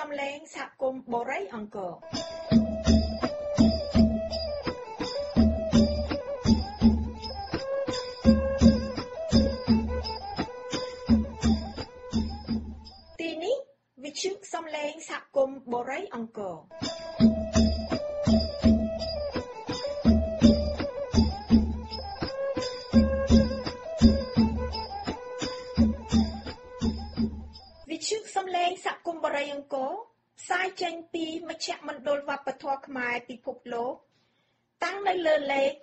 សំឡេងសហគមន៍បូរីអង្គរទីនេះវិទ្យុសំឡេងសហគមន៍បូរីអង្គរសំឡេងសហគមន៍បរិយអង្គរផ្សាយចេញពីមជ្ឈមណ្ឌលវប្បធម៌ខ្មែរពិភពលោកតាំងនៅលើលេខ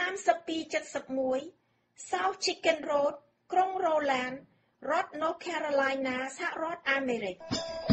3271 South Chicken Road ក្រុង Roland រដ្ឋ North Carolina សហរដ្ឋអាមេរិក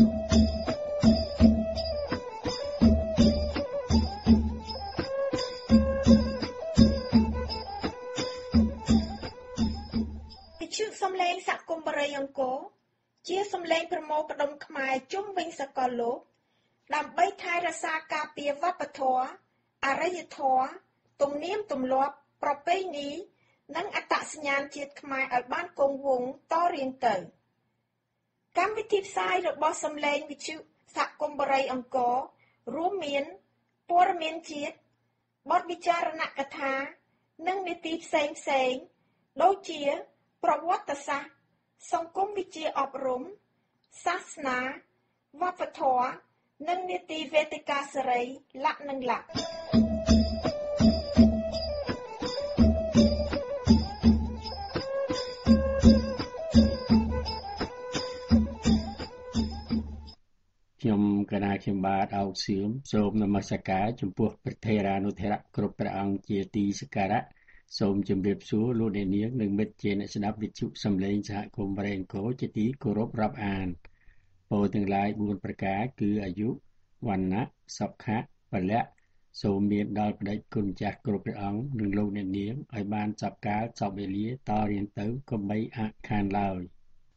វិទ្យុសំឡេងសហគមន៍បរិយអង្គរជាសំឡេងប្រមូលផ្ដុំខ្មែរជុំវិញសកលលោកដើម្បីថែរក្សាការពារវប្បធម៌អរិយធម៌ទំនៀមទម្លាប់ប្រពៃណីនិងអត្តសញ្ញាណជាតិខ្មែរឲ្យបានគង់វង្សតរៀងទៅកម្មវិធីផ្សាយរបស់សំឡេងវិទ្យុសហគមន៍បរិយអង្គររួមមានព័ត៌មានជាតិបទវិចារណកថានិងនីតិផ្សេងៗដូចជាប្រវត្តិសាស្ត្រសង្គមវិទ្យាអប់រំសាសនាវប្បធម៌និងនីតិវេទិកាសេរីលក្ខនិងលក្ខខ្ញុំកណាខ្ញុំបាទអោកសៀមសូមនមស្ការចំពោះព្រះថេរានុថេរៈគ្រប់ព្រះអង្គជាទីសក្ការៈសូមជម្រាបសួរលោកអ្នកនាងនិងមិត្តជាអ្នកស្ដាប់វិទ្យុសំឡេងសហគមន៍បរិយអង្គរជាទីគោរពរាប់អានពោលទាំងឡាយ4ប្រការគឺអាយុវណ្ណៈសុខៈពលៈសូមមានដល់ព្រះគុណចាស់គ្រប់ព្រះអង្គនិងលោកអ្នកនាងឲ្យបានសពកាលសពវេលាតរៀងទៅកុំបីអាក់ខានឡើយ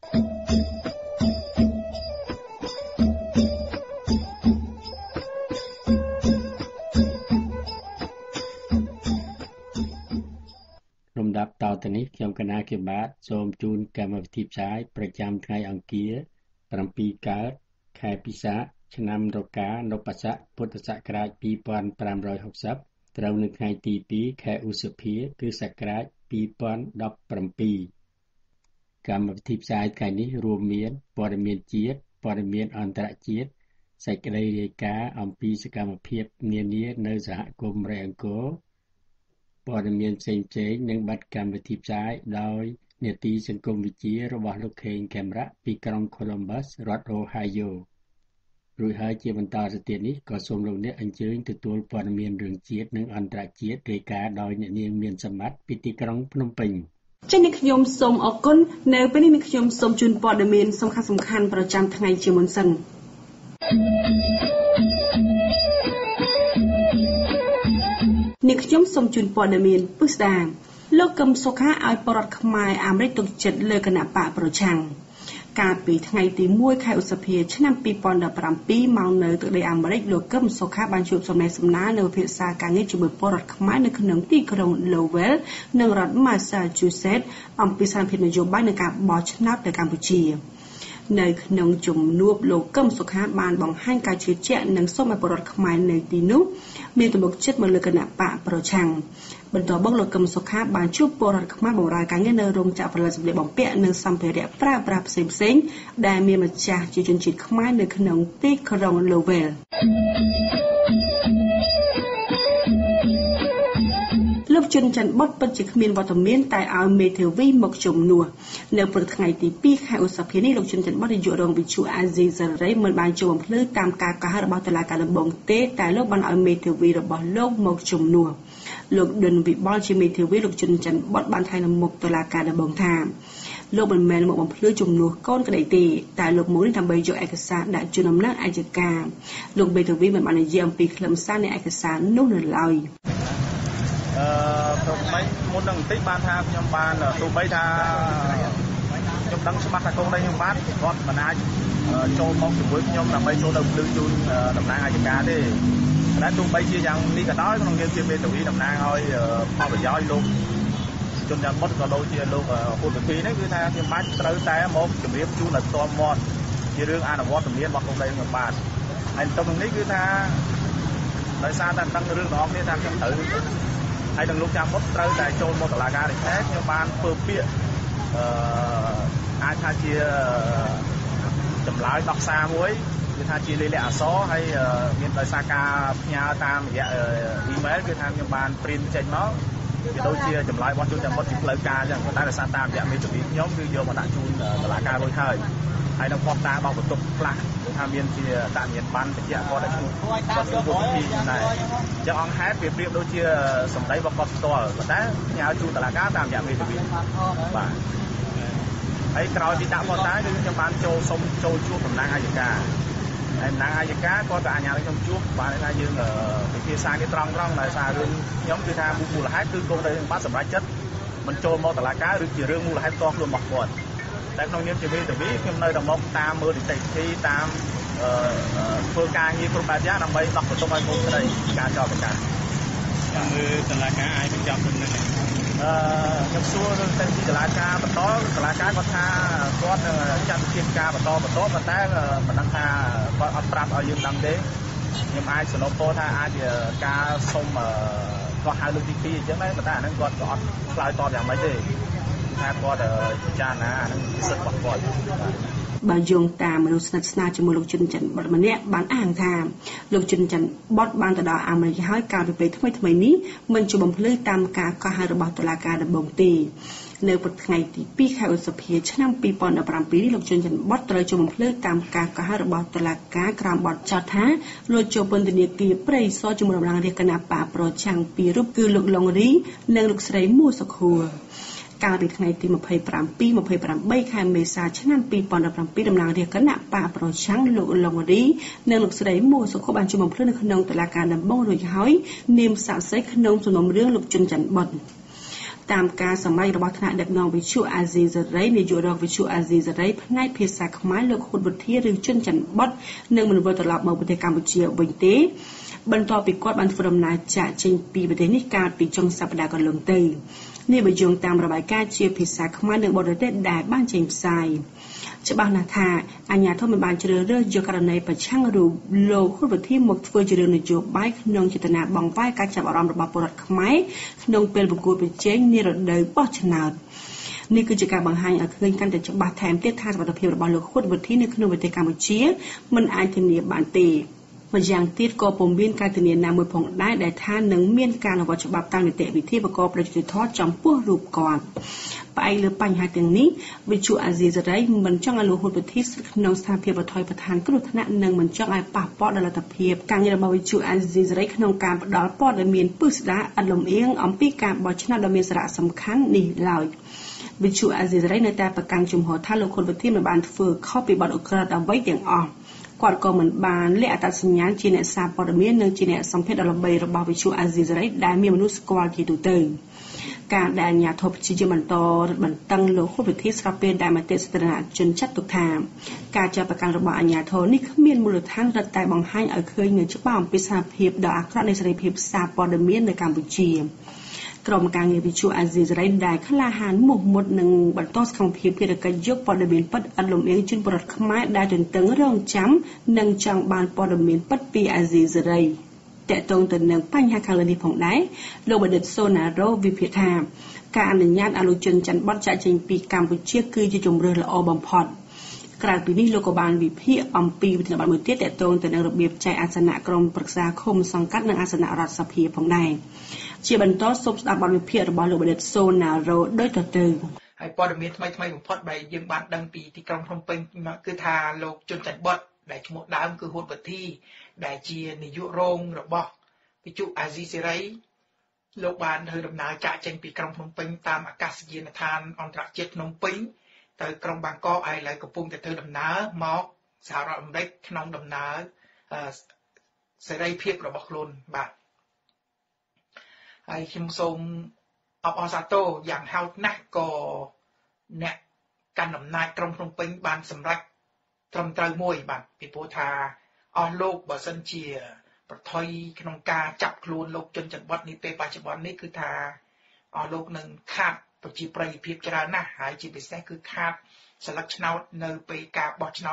លំដាប់តទៅនេះខ្ញុំកណាគេបាទសូមជូនកម្មវិធីផ្សាយប្រចាំថ្ងៃអង្គារ7កើតខែពិសាខឆ្នាំរកានុបស័កពុទ្ធសករាជ2560ត្រូវនៅថ្ងៃទី2ខែឧសភាគ្រិស្តសករាជ2017កម្មវិធីផ្សាយថ្ងៃនេះរួមមានព័ត៌មានជាតិព័ត៌មានអន្តរជាតិសេចក្តីរាយការណ៍អំពីសកម្មភាពនានានៅសហគមន៍រៃអង្គរព័ត៌មានផ្សេងៗនិងប័ណ្ណកម្មវិធីផ្សាយដោយនេតិសង្គមវិទ្យារបស់លោកខេងខេមរៈពីក្រុង Columbus រដ្ឋ Ohio រួចហើយជាបន្តទៅទៀតនេះក៏សូមលោកអ្នកអញ្ជើញទទួលព័ត៌មានរឿងជាតិនិងអន្តរជាតិរាយការណ៍ដោយអ្នកនាងមានសម្បត្តិពីទីក្រុងភ្នំពេញចេញនេះខ្ញុំសូមអរគុណនៅពេលនេះខ្ញុំសូមជូនព័ត៌មានសំខាន់ៗប្រចាំថ្ងៃជាមុនសិននេះខ្ញុំសូមជូនព័ត៌មានពិស្ដាលោកកឹមសុខាឲ្យបរដ្ឋខ្មែរអាមេរិកទុកចិត្តលើគណៈបកប្រឆាំងកាលពីថ្ងៃទី1ខែឧសភាឆ្នាំ2017មកនៅទឹកដីអាមេរិកលោកកឹមសុខាបានជួបសំណេះសំណាលនៅវិភាសាការងារជាមួយបរដ្ឋខ្មែរនៅក្នុងទីក្រុង Lowell និងរដ្ឋ Massachusetts អំពីស្ថានភាពនយោបាយនៃការបោះឆ្នោតនៅកម្ពុជានៅក្នុងជំនួបលោកកឹមសុខាបានបង្ហាញការជឿជាក់និងសូមឲ្យបរដ្ឋខ្មែរនៅទីនោះមានទំនុកចិត្តមកលើគណៈបកប្រឆាំងបន្ទាប់មកលោកកឹមសុខាបានជួបបរដ្ឋខ្មែរបម្រើការងារនៅរោងចក្រផលិតសម្លៀកបំពាក់និងសម្ភារៈប្រើប្រាស់ផ្សេងៗដែលមានម្ចាស់ជាជនជាតិខ្មែរនៅក្នុងទីក្រុង Lowellលោកជុនច័ន្ទបុតពិតជាគ្មានវត្តមានតែឲ្យមេធាវីមកជំនួសនៅព្រឹកថ្ងៃទី2ខែឧសភានេះលោកជុនច័ន្ទបុតនាយករងវិទ្យុអាស៊ីសេរីមិនបានចូលបំភ្លឺតាមការកោះហៅរបស់តុលាការដំបងទេតែលោកបានឲ្យមេធាវីរបស់លោកមកជំនួសលោកដិនវិបុលជាមេធាវីលោកជុនច័ន្ទបុតបានថ្លែងនៅមុខតុលាការដំបងថាលោកមិនមែនមកបំភ្លឺជំនួសកូនក្តីទេតែលោកមកនេះដើម្បីយកឯកសារដាក់ជូនដំណើរអัยការលោកមេធាវីមិនបាននិយាយអំពីខ្លឹមសារនៃឯកសារនោះនៅឡើយទៅមិនមុននឹងបន្តិចបានថាខ្ញុំបានទោះបីថាខ្ញុំដឹងច្បាស់ថាកូនខ្ញុំបានគាត់មិនអាចចូលមកជាមួយខ្ញុំដើម្បីចូលទៅភ្លឺជូនតំណាងអัยការទេតែទោះបីជាយ៉ាងនេះក៏ដោយក្នុងនាមជាមេធាវីតំណាងឲ្យផលប្រយោជន៍លោកជនជាតិបុតក៏ដូចជាលោកហ៊ុនវិធីនេះគឺថាខ្ញុំបាច់ត្រូវតែមកជម្រាបជូនឲ្យផ្ទាល់មាត់ជារឿងអនុវត្តជំនាញរបស់ក្រុមដីខ្ញុំបាទហើយទៅក្នុងនេះគឺថាដោយសារតែដឹងរឿងរបស់គ្នាថាខ្ញុំត្រូវហើយនឹងលោកចាំមុតត្រូវតែចូលមកតុលាការនេះដែរខ្ញុំបានធ្វើពាក្យអាចថាជាចម្លើយដោះសារមួយគឺថាជាលេខអក្សរហើយមានដោយសារការផ្ញើតាមរយៈអ៊ីមែលគឺថាខ្ញុំបានព្រីនចេញមកវាដូចជាចម្លើយរបស់ជនចាំមុតជាផ្លូវការអញ្ចឹងប៉ុន្តែដោយសារតាមរយៈមេធាវីខ្ញុំគឺយកមកដាក់ជូនតុលាការរួចហើយនឹងផុសតារបស់បន្ទប់ខ្លះគឺថាមានជាតាមានបានបញ្ជាក់គាត់ឲ្យជួបគាត់ជួបពីដែរអញ្ចឹងអង្គហេតុវាប្រៀបដូចជាសម្ដីរបស់គាត់ផ្ទាល់ប៉ុន្តែផ្ញើជូនតុលាការតាមរយៈមេធាវីបាទហើយក្រោយពីដាក់ផុសតាគឺខ្ញុំបានសុំចូលជួបតំណាងអัยការហើយតំណាងអัยការគាត់ក៏អញ្ញាតឲ្យខ្ញុំជួបបានថាយើងពិភាក្សានេះត្រង់ដោយសាររឿងខ្ញុំគឺថាមូលហេតុគឺគោលដៅនឹងបានសម្រេចចិត្តមិនចូលមកតុលាការឬជារឿងមូលហេតុផ្ទាល់ខ្លួនរបស់គាត់តែក្នុងនាមជាមេធាវីខ្ញុំនៅតែមកតាមមើលនីតិវិធីតាមធ្វើការងារគ្រប់បែបយ៉ាងដើម្បីដោះបន្ទុកឲ្យមុខក្តីការចោទប្រកាន់ចាំមើលតុលាការអាចបញ្ចប់នឹងខ្ញុំសួររឿងទៅទីតុលាការបន្តតុលាការគាត់ថាគាត់ចាត់វិធានការបន្តប៉ុន្តែមិនដឹងថាគាត់អត់ប្រាប់ឲ្យយើងដឹងទេខ្ញុំអាចសរុបពោលថាអាចការសុំគាត់ហៅលើកទី2អញ្ចឹងដែរប៉ុន្តែអាហ្នឹងគាត់ក៏អត់ឆ្លើយតបយ៉ាងម៉េចទេថាគាត់ពិចារណាអាហ្នឹងសិទ្ធិរបស់គាត់បើយោងតាមមនុស្សស្និទ្ធស្នាលជាមួយលោកជុនច័ន្ទបតម្នាក់បានអាងថាលោកជុនច័ន្ទបតបានទៅដល់អាមេរិកហើយកាលពីពេលថ្មីនេះមិនជាបំភ្លឺតាមការកោះហៅរបស់តុលាការដំបូងទេនៅព្រឹកថ្ងៃទី2ខែឧសភាឆ្នាំ2017នេះលោកជុនច័ន្ទបតត្រូវជាបំភ្លឺតាមការកោះហៅរបស់តុលាការក្រោមបទចោទថាលោកចូលពន្ធនាគារព្រៃសរជាមួយតំណាងរាជគណៈបកប្រឆាំងពីររូបគឺលោកឡុងរីនិងលោកស្រីមួសុខួរកាលពីថ្ងៃទី27-28ខែមេសាឆ្នាំ2017តំណាងរាជគណៈបកប្រឆាំងលោកឡុងរីនិងលោកស្រីមួសុខួរបានជួបបំភ្លឺនៅក្នុងតុលាការដំបងរួចហើយនាមសាក្សីក្នុងសំណុំរឿងលោកជុនច័ន្ទបតតាមការសម្ដែងរបស់ថ្នាក់ដឹកនាំវិទ្យុអាស៊ីសេរីនាយករងវិទ្យុអាស៊ីសេរីផ្នែកភាសាខ្មែរលោកហ៊ុនវុធាឬជុនច័ន្ទបតនឹងមិនវិលត្រឡប់មកប្រទេសកម្ពុជាវិញទេបន្ទាប់ពីគាត់បានធ្វើដំណើរចាកចេញពីប្រទេសនេះកាលពីចុងសប្តាហ៍កន្លងទៅនេះបើយោងតាមរបាយការណ៍ជាភាសាខ្មែរនិងបរទេសដែលបានចេញផ្សាយច្បាស់ណាស់ថាអាជ្ញាធរមិនបានជ្រើសរើសយកករណីប្រឆាំងរូបលោកហ៊ុនវុធាមកធ្វើជារឿងនយោបាយក្នុងចេតនាបង្វែរការចាប់អារម្មណ៍របស់ពលរដ្ឋខ្មែរក្នុងពេលប្រកួតប្រជែងនារដូវបោះឆ្នោតនេះគឺជាការបង្ហាញឲ្យឃើញកាន់តែច្បាស់ថែមទៀតថាសមត្ថភាពរបស់លោកហ៊ុនវុធានៅក្នុងប្រទេសកម្ពុជាមិនអាចធានាបានទេម្យ៉ាងទៀតក៏ពុំមានការធានាណាមួយផងដែរដែលថានឹងមានការអនុវត្តច្បាប់តាមនីតិវិធីប្រកបដោយយុត្តិធម៌ចំពោះរូបគាត់ផ្អែកលើបញ្ហាទាំងនេះវិទ្យុអាស៊ីសេរីមិនចង់ឲ្យលោកហ៊ុនវុធាស្ថិតក្នុងស្ថានភាពរដ្ឋាភិបាលគ្រោះថ្នាក់និងមិនចង់ឲ្យប៉ះពាល់ដល់លទ្ធភាពការងាររបស់វិទ្យុអាស៊ីសេរីក្នុងការផ្ដល់ព័ត៌មានពិស្ដារឥតលំអៀងអំពីការបោះឆ្នោតដ៏មានសារៈសំខាន់នេះឡើយវិទ្យុអាស៊ីសេរីនៅតែប្រកាន់ជំហរថាលោកហ៊ុនវុធាមិនបានធ្វើខុសពីបទឧក្រិដ្ឋអ្វីទាំងអស់គាត់ក៏មិនបានលាក់អត្តសញ្ញាណជាអ្នកសារព័ត៌មាននិងជាអ្នកសម្ភាសន៍ដ៏ល្បីរបស់វិទ្យុអាស៊ីសេរីដែលមានមនុស្សស្គាល់ជាទូទៅការដែលអាជ្ញាធរព្យាយាមបន្តរឹតបន្តឹងលោកហ៊ុនវុធាស្របពេលដែលមតិសាធារណជនចាត់ទុកថាការចាប់ប្រកាន់របស់អាជ្ញាធរនេះគ្មានមូលដ្ឋានរឹតតែបង្ហាញឲ្យឃើញនូវច្បាស់អំពីស្ថានភាពដ៏អាក្រក់នៃសេរីភាពសារព័ត៌មាននៅកម្ពុជាក្រុមការងារវិទ្យុអាស៊ីសេរីដែលក្លាហានមុខមុតនឹងបន្តសកម្មភាពភារកិច្ចយកព័ត៌មានពិតឥតលំអៀងជូនប្រជាពលរដ្ឋខ្មែរដែលទន្ទឹងរង់ចាំនិងចង់បានព័ត៌មានពិតពីអាស៊ីសេរីតកតងទៅនឹងបញ្ហាខាងលើនេះផងដែរលោកបណ្ឌិតសូណារ៉ូវិភាគថាការអនុញ្ញាតឲ្យលោកជុនច័ន្ទបតចាកចេញពីកម្ពុជាគឺជាជម្រើសល្អបំផុតក្រៅពីនេះលោកក៏បានវិភាគអំពីវិធានបទមួយទៀតតកតងទៅនឹងរបៀបចែកអាសនៈក្រុមប្រឹក្សាឃុំសង្កាត់និងអាសនៈរដ្ឋសភាផងដែរជាបន្តសូមស្ដាប់បទវិភាគរបស់លោកបណ្ឌិតសូណារ៉ូដូចតទៅហើយព័ត៌មានថ្មីបំផុតដែលយើងបានដឹងពីទីក្រុងភ្នំពេញគឺថាលោកជុនច័ន្ទបតដែលឈ្មោះដើមគឺហ៊ុនវុធាដែលជានាយករងរបស់វិទ្យុអាស៊ីសេរីលោកបានធ្វើដំណើរចាកចេញពីក្រុងភ្នំពេញតាមអាកាសយានដ្ឋានអន្តរជាតិភ្នំពេញទៅក្រុងបាងកកហើយឥឡូវកំពុងតែធ្វើដំណើរមកសហរដ្ឋអាមេរិកក្នុងដំណើរសេរីភាពរបស់ខ្លួនបាទហើយខ្ញុំសូមអបអរសាទរយ៉ាងហោចណាស់ក៏អ្នកកាន់អំណាចក្រុងភ្នំពេញបានសម្រេចត្រឹមត្រូវមួយបាទពីព្រោះថាអស់លោកបើសិនជាប្រថុយក្នុងការចាប់ខ្លួនលោកជុនច័ន្ទបតនេះពេលបច្ចុប្បន្ននេះគឺថាអស់លោកនឹងខាតប្រជាប្រិយភាពច្រើនណាស់ហើយជាពិសេសគឺខាតស្លឹកឆ្នោតនៅពេលការបោះឆ្នោត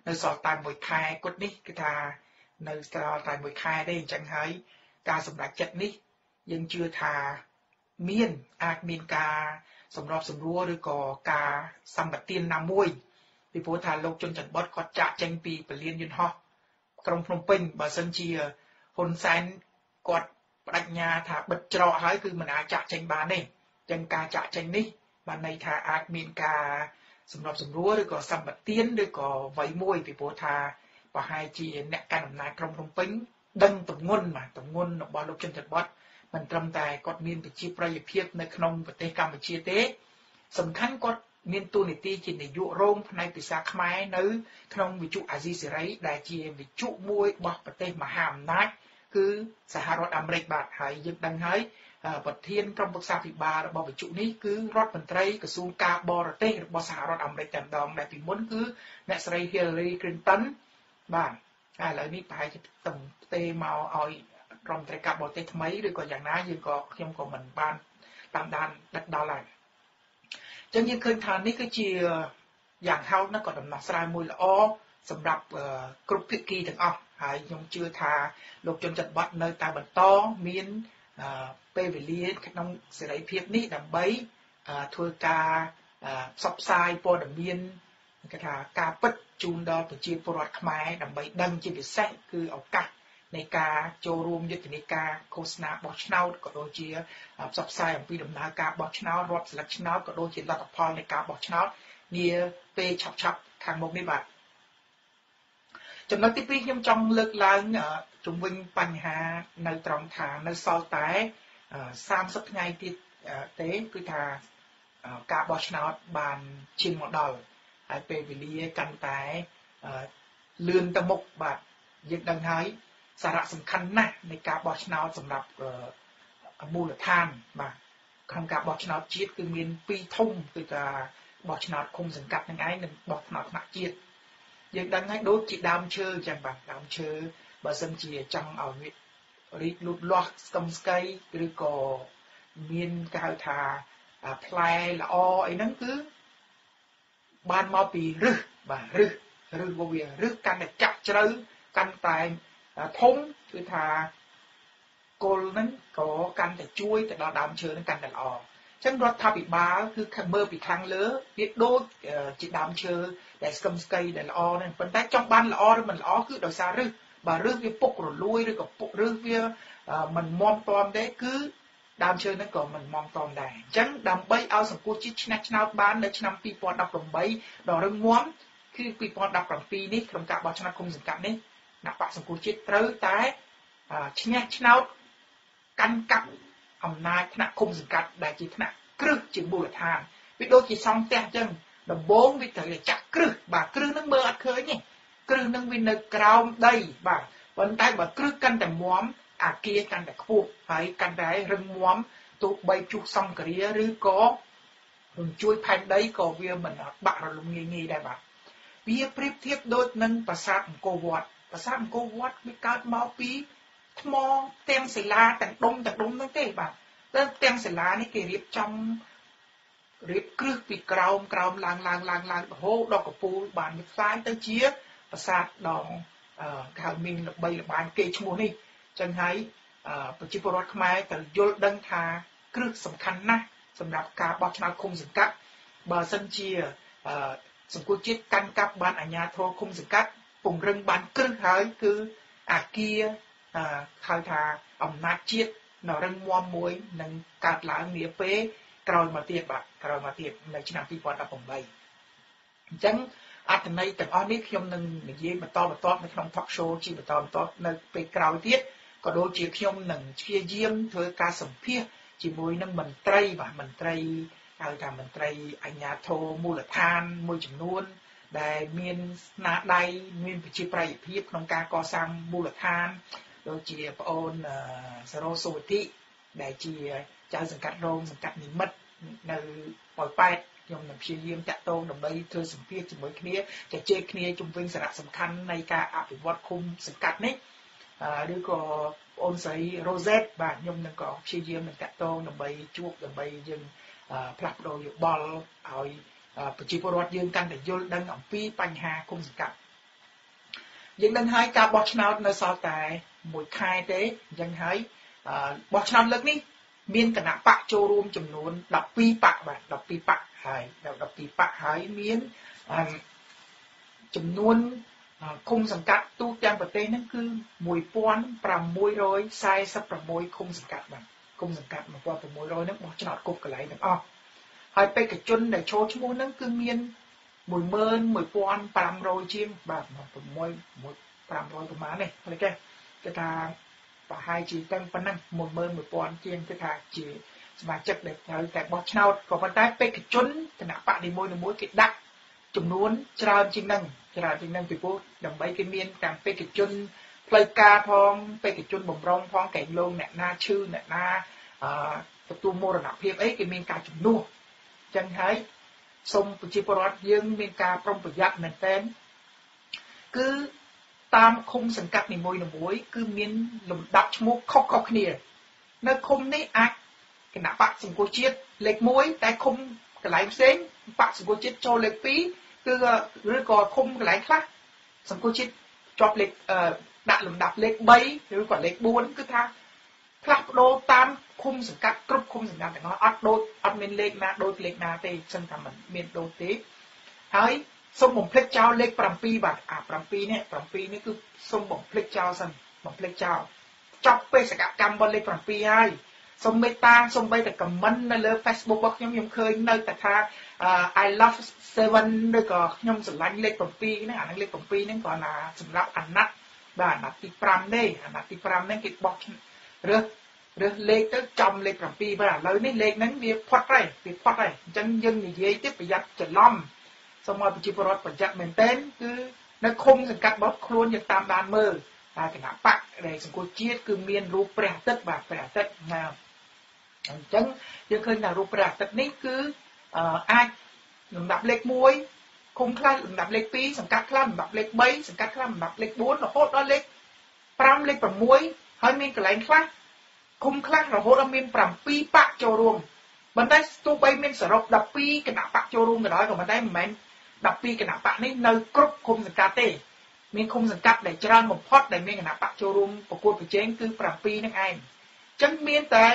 នៅសល់តែមួយខែគត់នេះគឺថានៅសល់តែមួយខែទេអញ្ចឹងហើយការសម្រេចចិត្តនេះយើងជឿថាអាចមានការសម្របសម្រួលឬក៏ការសម្បទានណាមួយពីព្រោះថាលោកជុនច័ន្ទបុតគាត់ចាក់ចេញពីពលានយន្តហោះក្រុងភ្នំពេញបើសិនជាហ៊ុនសែនគាត់បដិញ្ញាថាបិទច្រកហើយគឺមិនអាចចាក់ចេញបានទេអញ្ចឹងការចាក់ចេញនេះបានន័យថាអាចមានការសម្របសម្រួលឬក៏សម្បទានឬក៏អ្វីមួយពីព្រោះថាប្រហែលជាអ្នកកាន់អំណាចក្រុងភ្នំពេញដឹងទម្ងន់របស់លោកជុនច័ន្ទបុតមិនត្រឹមតែគាត់មានប្រជាប្រិយភាពនៅក្នុងប្រទេសកម្ពុជាទេសំខាន់គាត់មានតួនាទីជានាយករងផ្នែកភាសាខ្មែរនៅក្នុងវិទ្យុអាស៊ីសេរីដែលជាវិទ្យុមួយរបស់ប្រទេសមហាអំណាចគឺសហរដ្ឋអាមេរិកបាទហើយយើងដឹងហើយប្រធានក្រុមប្រឹក្សាពិបាលរបស់វិទ្យុនេះគឺរដ្ឋមន្ត្រីក្រសួងការបរទេសរបស់សហរដ្ឋអាមេរិកតែម្ដងដែលពីមុនគឺអ្នកស្រី Hillary Clinton បាទឥឡូវនេះប្រហែលជាផ្ទេមកឲ្យរដ្ឋមន្ត្រីការបរទេសថ្មីឬក៏យ៉ាងណាខ្ញុំក៏មិនបានតាមដានដឹកដល់ហើយអញ្ចឹងយើងឃើញថានេះគឺជាយ៉ាងហោចណាស់ក៏ដំណោះស្រាយមួយល្អសម្រាប់គ្រប់ភាគីទាំងអស់ហើយខ្ញុំជឿថាលោកជុនច័ន្ទបុតនៅតែបន្តមានពេលវេលាក្នុងសេរីភាពនេះដើម្បីធ្វើការផ្សព្វផ្សាយព័ត៌មានគេថាការពិតជូនដល់ប្រជាពលរដ្ឋខ្មែរដើម្បីដឹងជាពិសេសគឺឱកាសនៃការចូលរួមយុទ្ធនាការឃោសនាបោះឆ្នោតក៏ដូចជាផ្សព្វផ្សាយអំពីដំណើរការបោះឆ្នោតរាប់ស្លឹកឆ្នោតក៏ដូចជាលទ្ធផលនៃការបោះឆ្នោតនាពេលឆាប់ខាងមុខនេះបាទចំណុចទី2ខ្ញុំចង់លើកឡើងជំវិញបញ្ហានៅត្រង់ថានៅសល់តែ30ថ្ងៃទៀតទេគឺថាការបោះឆ្នោតបានឈានមកដល់ហើយពេលវេលាកាន់តែលឿនទៅមុខបាទយើងដឹងហើយសារៈសំខាន់ណាស់នៃការបោះឆ្នោតសម្រាប់មូលដ្ឋានបាទក្នុងការបោះឆ្នោតជាតិគឺមាន2ធំគឺថាបោះឆ្នោតឃុំសង្កាត់នឹងឯងនិងបោះឆ្នោតថ្នាក់ជាតិយើងដឹងហើយដូចជាដើមឈើអញ្ចឹងបាទដើមឈើបើសិនជាចង់ឲ្យវារីកលូតលាស់ស្កឹមស្កៃឬក៏មានគេហៅថាផ្លែល្អអីហ្នឹងគឺបានមកពីឫសបាទឫសរបស់វាឫសកាន់តែចាក់ជ្រៅកាន់តែធំគឺថាគល់ហ្នឹងក៏កាន់តែជួយទៅដល់ដើមឈើហ្នឹងកាន់តែល្អអញ្ចឹងរដ្ឋាភិបាលគឺមើលពីខាងលើវាដូចជាដើមឈើដែលស្កឹមស្កៃដែលល្អហ្នឹងប៉ុន្តែចង់បានល្អឬមិនល្អគឺដោយសារឫសបើឫសវាពុករលួយឬក៏ពុកឫសវាមិនមាំទាំទេគឺដើមឈើហ្នឹងក៏មិនមាំទាំដែរអញ្ចឹងដើម្បីឲ្យសង្គមជាតិឈ្នះឆ្នោតបាននៅឆ្នាំ2018ដ៏រឹងមាំគឺ2017នេះក្នុងការបោះឆ្នោតគុំសង្កាត់នេះគណៈបកសង្គមជាតិត្រូវតែឈ្នះឆ្នោតកាន់កាប់អំណាចថ្នាក់គុំសង្កាត់ដែលជាថ្នាក់គ្រឹះជាមូលដ្ឋានវាដូចជាសង់ផ្ទះអញ្ចឹងដំបូងវាត្រូវតែចាក់គ្រឹះបាទគ្រឹះហ្នឹងមើលអត់ឃើញទេគ្រឹះហ្នឹងវានៅក្រោមដីបាទប៉ុន្តែបើគ្រឹះកាន់តែមាំអាគារកាន់តែខ្ពស់ហើយកាន់តែរឹងមាំទោះបីជួសសង្គ្រាឬក៏រំជួយផែនដីក៏វាមិនបាក់រលំងាយដែរបាទវាប្រៀបធៀបដូចនឹងប្រាសាទអង្គរវត្តវាកើតមកពីថ្មទាំងសិលាទាំងដុំហ្នឹងទេបាទតែទាំងសិលានេះគេរៀបចំរៀបគ្រឹះពីក្រោមឡើងរហូតដល់កំពូលបានវាខ្លាយទៅជាប្រាសាទដងគេមានល្បីល្បាញគេឈ្មោះនេះចឹងហើយប្រជាពលរដ្ឋខ្មែរត្រូវយល់ដឹងថាគ្រឹះសំខាន់ណាស់សម្រាប់ការបោះឆ្នោតឃុំសង្កាត់បើសិនជាសង្គមជាតិកាន់កាប់បានអាជ្ញាធរឃុំសង្កាត់ពង្រឹងបានគ្រឹះហើយគឺអាគារហៅថាអំណាចជាតិនៅរឹងមាំមួយនឹងកើតឡើងនាពេលក្រោយមកទៀតនៅឆ្នាំ2018អញ្ចឹងអត្ថន័យទាំងអស់នេះខ្ញុំនឹងនិយាយបន្តនៅក្នុង talk show ជាបន្តនៅពេលក្រោយទៀតក៏ដូចជាខ្ញុំនឹងព្យាយាមធ្វើការសម្ភាសន៍ជាមួយនឹងមន្ត្រីហៅថាមន្ត្រីអាជ្ញាធរមូលដ្ឋានមួយចំនួនដែលមានស្នាដៃមានប្រជាប្រិយភាពក្នុងការកសាងមូលដ្ឋានដូចជាប្អូនសរោសុវត្ថិដែលជាចៅសង្កាត់រងសង្កាត់និមិត្តនៅប៉ោយប៉ែតខ្ញុំនឹងព្យាយាមតាក់ទងដើម្បីធ្វើសម្ភាសន៍ជាមួយគ្នាជជែកគ្នាជុំវិញសារៈសំខាន់នៃការអភិវឌ្ឍឃុំសង្កាត់នេះឬក៏បងអូនស្រី Rosette បាទខ្ញុំនឹងក៏ព្យាយាមនឹងតាក់ទងដើម្បីជួបដើម្បីយើងផ្លាស់ប្ដូរយោបល់ឲ្យប្រជាពលរដ្ឋយើងកាន់តែយល់ដឹងអំពីបញ្ហាឃុំសង្កាត់យើងដឹងហើយការបោះឆ្នោតនៅសល់តែមួយខែទេអញ្ចឹងហើយបោះឆ្នោតលើកនេះមានគណៈបកចូលរួមចំនួន12បកបាទ12បកហើយ12បកហើយមានចំនួនឃុំសង្កាត់ទូទាំងប្រទេសហ្នឹងគឺ1646ឃុំសង្កាត់បាទឃុំសង្កាត់1600ហ្នឹងបោះឆ្នោតគ្រប់កន្លែងទាំងអស់ហើយបេក្ខជនដែលចូលឈ្មោះហ្នឹងគឺមាន11500ជាងបាទ6,500ប្រមាណនេះហ្នឹងគេថាប្រហែលជាតែប៉ុណ្ណឹង11000ជាងគឺថាជាសមាជិកដែលត្រូវតែបោះឆ្នោតក៏ប៉ុន្តែបេក្ខជនគណៈបកនីមួយៗគេដាក់ចំនួនច្រើនជាងហ្នឹងពីព្រោះដើម្បីគេមានទាំងបេក្ខជនផ្លូវការផងបេក្ខជនបំរុងផងកែងលងអ្នកណាឈឺអ្នកណាទទួលមរណភាពអីគេមានការជំនួសអញ្ចឹងហើយសូមប្រជាពលរដ្ឋយើងមានការប្រុងប្រយ័ត្នមែនទែនគឺតាមឃុំសង្កាត់នីមួយៗគឺមានលំដាប់ឈ្មោះខុសៗគ្នានៅឃុំនេះអាចគណៈបកសង្គមជាតិលេខ1តែឃុំកន្លែងផ្សេងបកសង្គមជាតិចូលលេខ2គឺឬក៏ឃុំកន្លែងខ្លះសង្គមជាតិជាប់លេខដាក់លំដាប់លេខ3ឬក៏លេខ4គឺថាផ្លាស់ប្ដូរតាមឃុំសង្កាត់គ្រប់ឃុំសង្កាត់ទាំងអស់អត់មានលេខណាដូចលេខណាទេចឹងថាមិនមានដូចទេហើយសូមបំភ្លេចចោលលេខ7បាទ7នេះគឺសូមបំភ្លេចចោលសិនបំភ្លេចចោលចប់បេសកកម្មរបស់លេខ7ហើយសូមមេត្តាសូមបីតែ comment នៅលើ Facebook របស់ខ្ញុំឃើញនៅតែថា I love 7ឬក៏ខ្ញុំស្រឡាញ់លេខ7ហ្នឹងអាហ្នឹងលេខ7ហ្នឹងគ្រាន់តែសម្រាប់អាណត្តិបាទអាណត្តិទី5ទេអាណត្តិទី5ហ្នឹងគេបោះរើសលេខទៅចំលេខ7បាទឥឡូវនេះលេខហ្នឹងវាផុតហើយអញ្ចឹងយើងនិយាយទៀតប្រយ័ត្នច្រឡំសូមឲ្យប្រជាពលរដ្ឋប្រយ័ត្នមែនទែនគឺនៅឃុំសង្កាត់របស់ខ្លួនយើងតាមដានមើលតែគណៈបកដែលសង្គមជាតិគឺមានរូបព្រះអាទិត្យបាទព្រះអាទិត្យណាអញ្ចឹងយើងឃើញថារូបព្រះអាទិត្យនេះគឺអាចលំដាប់លេខ1ឃុំខ្លះលំដាប់លេខ2សង្កាត់ខ្លះលំដាប់លេខ3សង្កាត់ខ្លះលំដាប់លេខ4រហូតដល់លេខ5លេខ6ហើយមានកន្លែងខ្លះឃុំខ្លះរហូតដល់មាន7បកចូលរួមប៉ុន្តែទោះបីមានសរុប12គណៈបកចូលរួមក៏ដោយក៏ប៉ុន្តែមិនមែន12គណៈបកនេះនៅគ្រប់ឃុំសង្កាត់ទេមានឃុំសង្កាត់ដែលច្រើនបំផុតដែលមានគណៈបកចូលរួមប្រកួតប្រជែងគឺ7នឹងឯងអញ្ចឹងមានតែ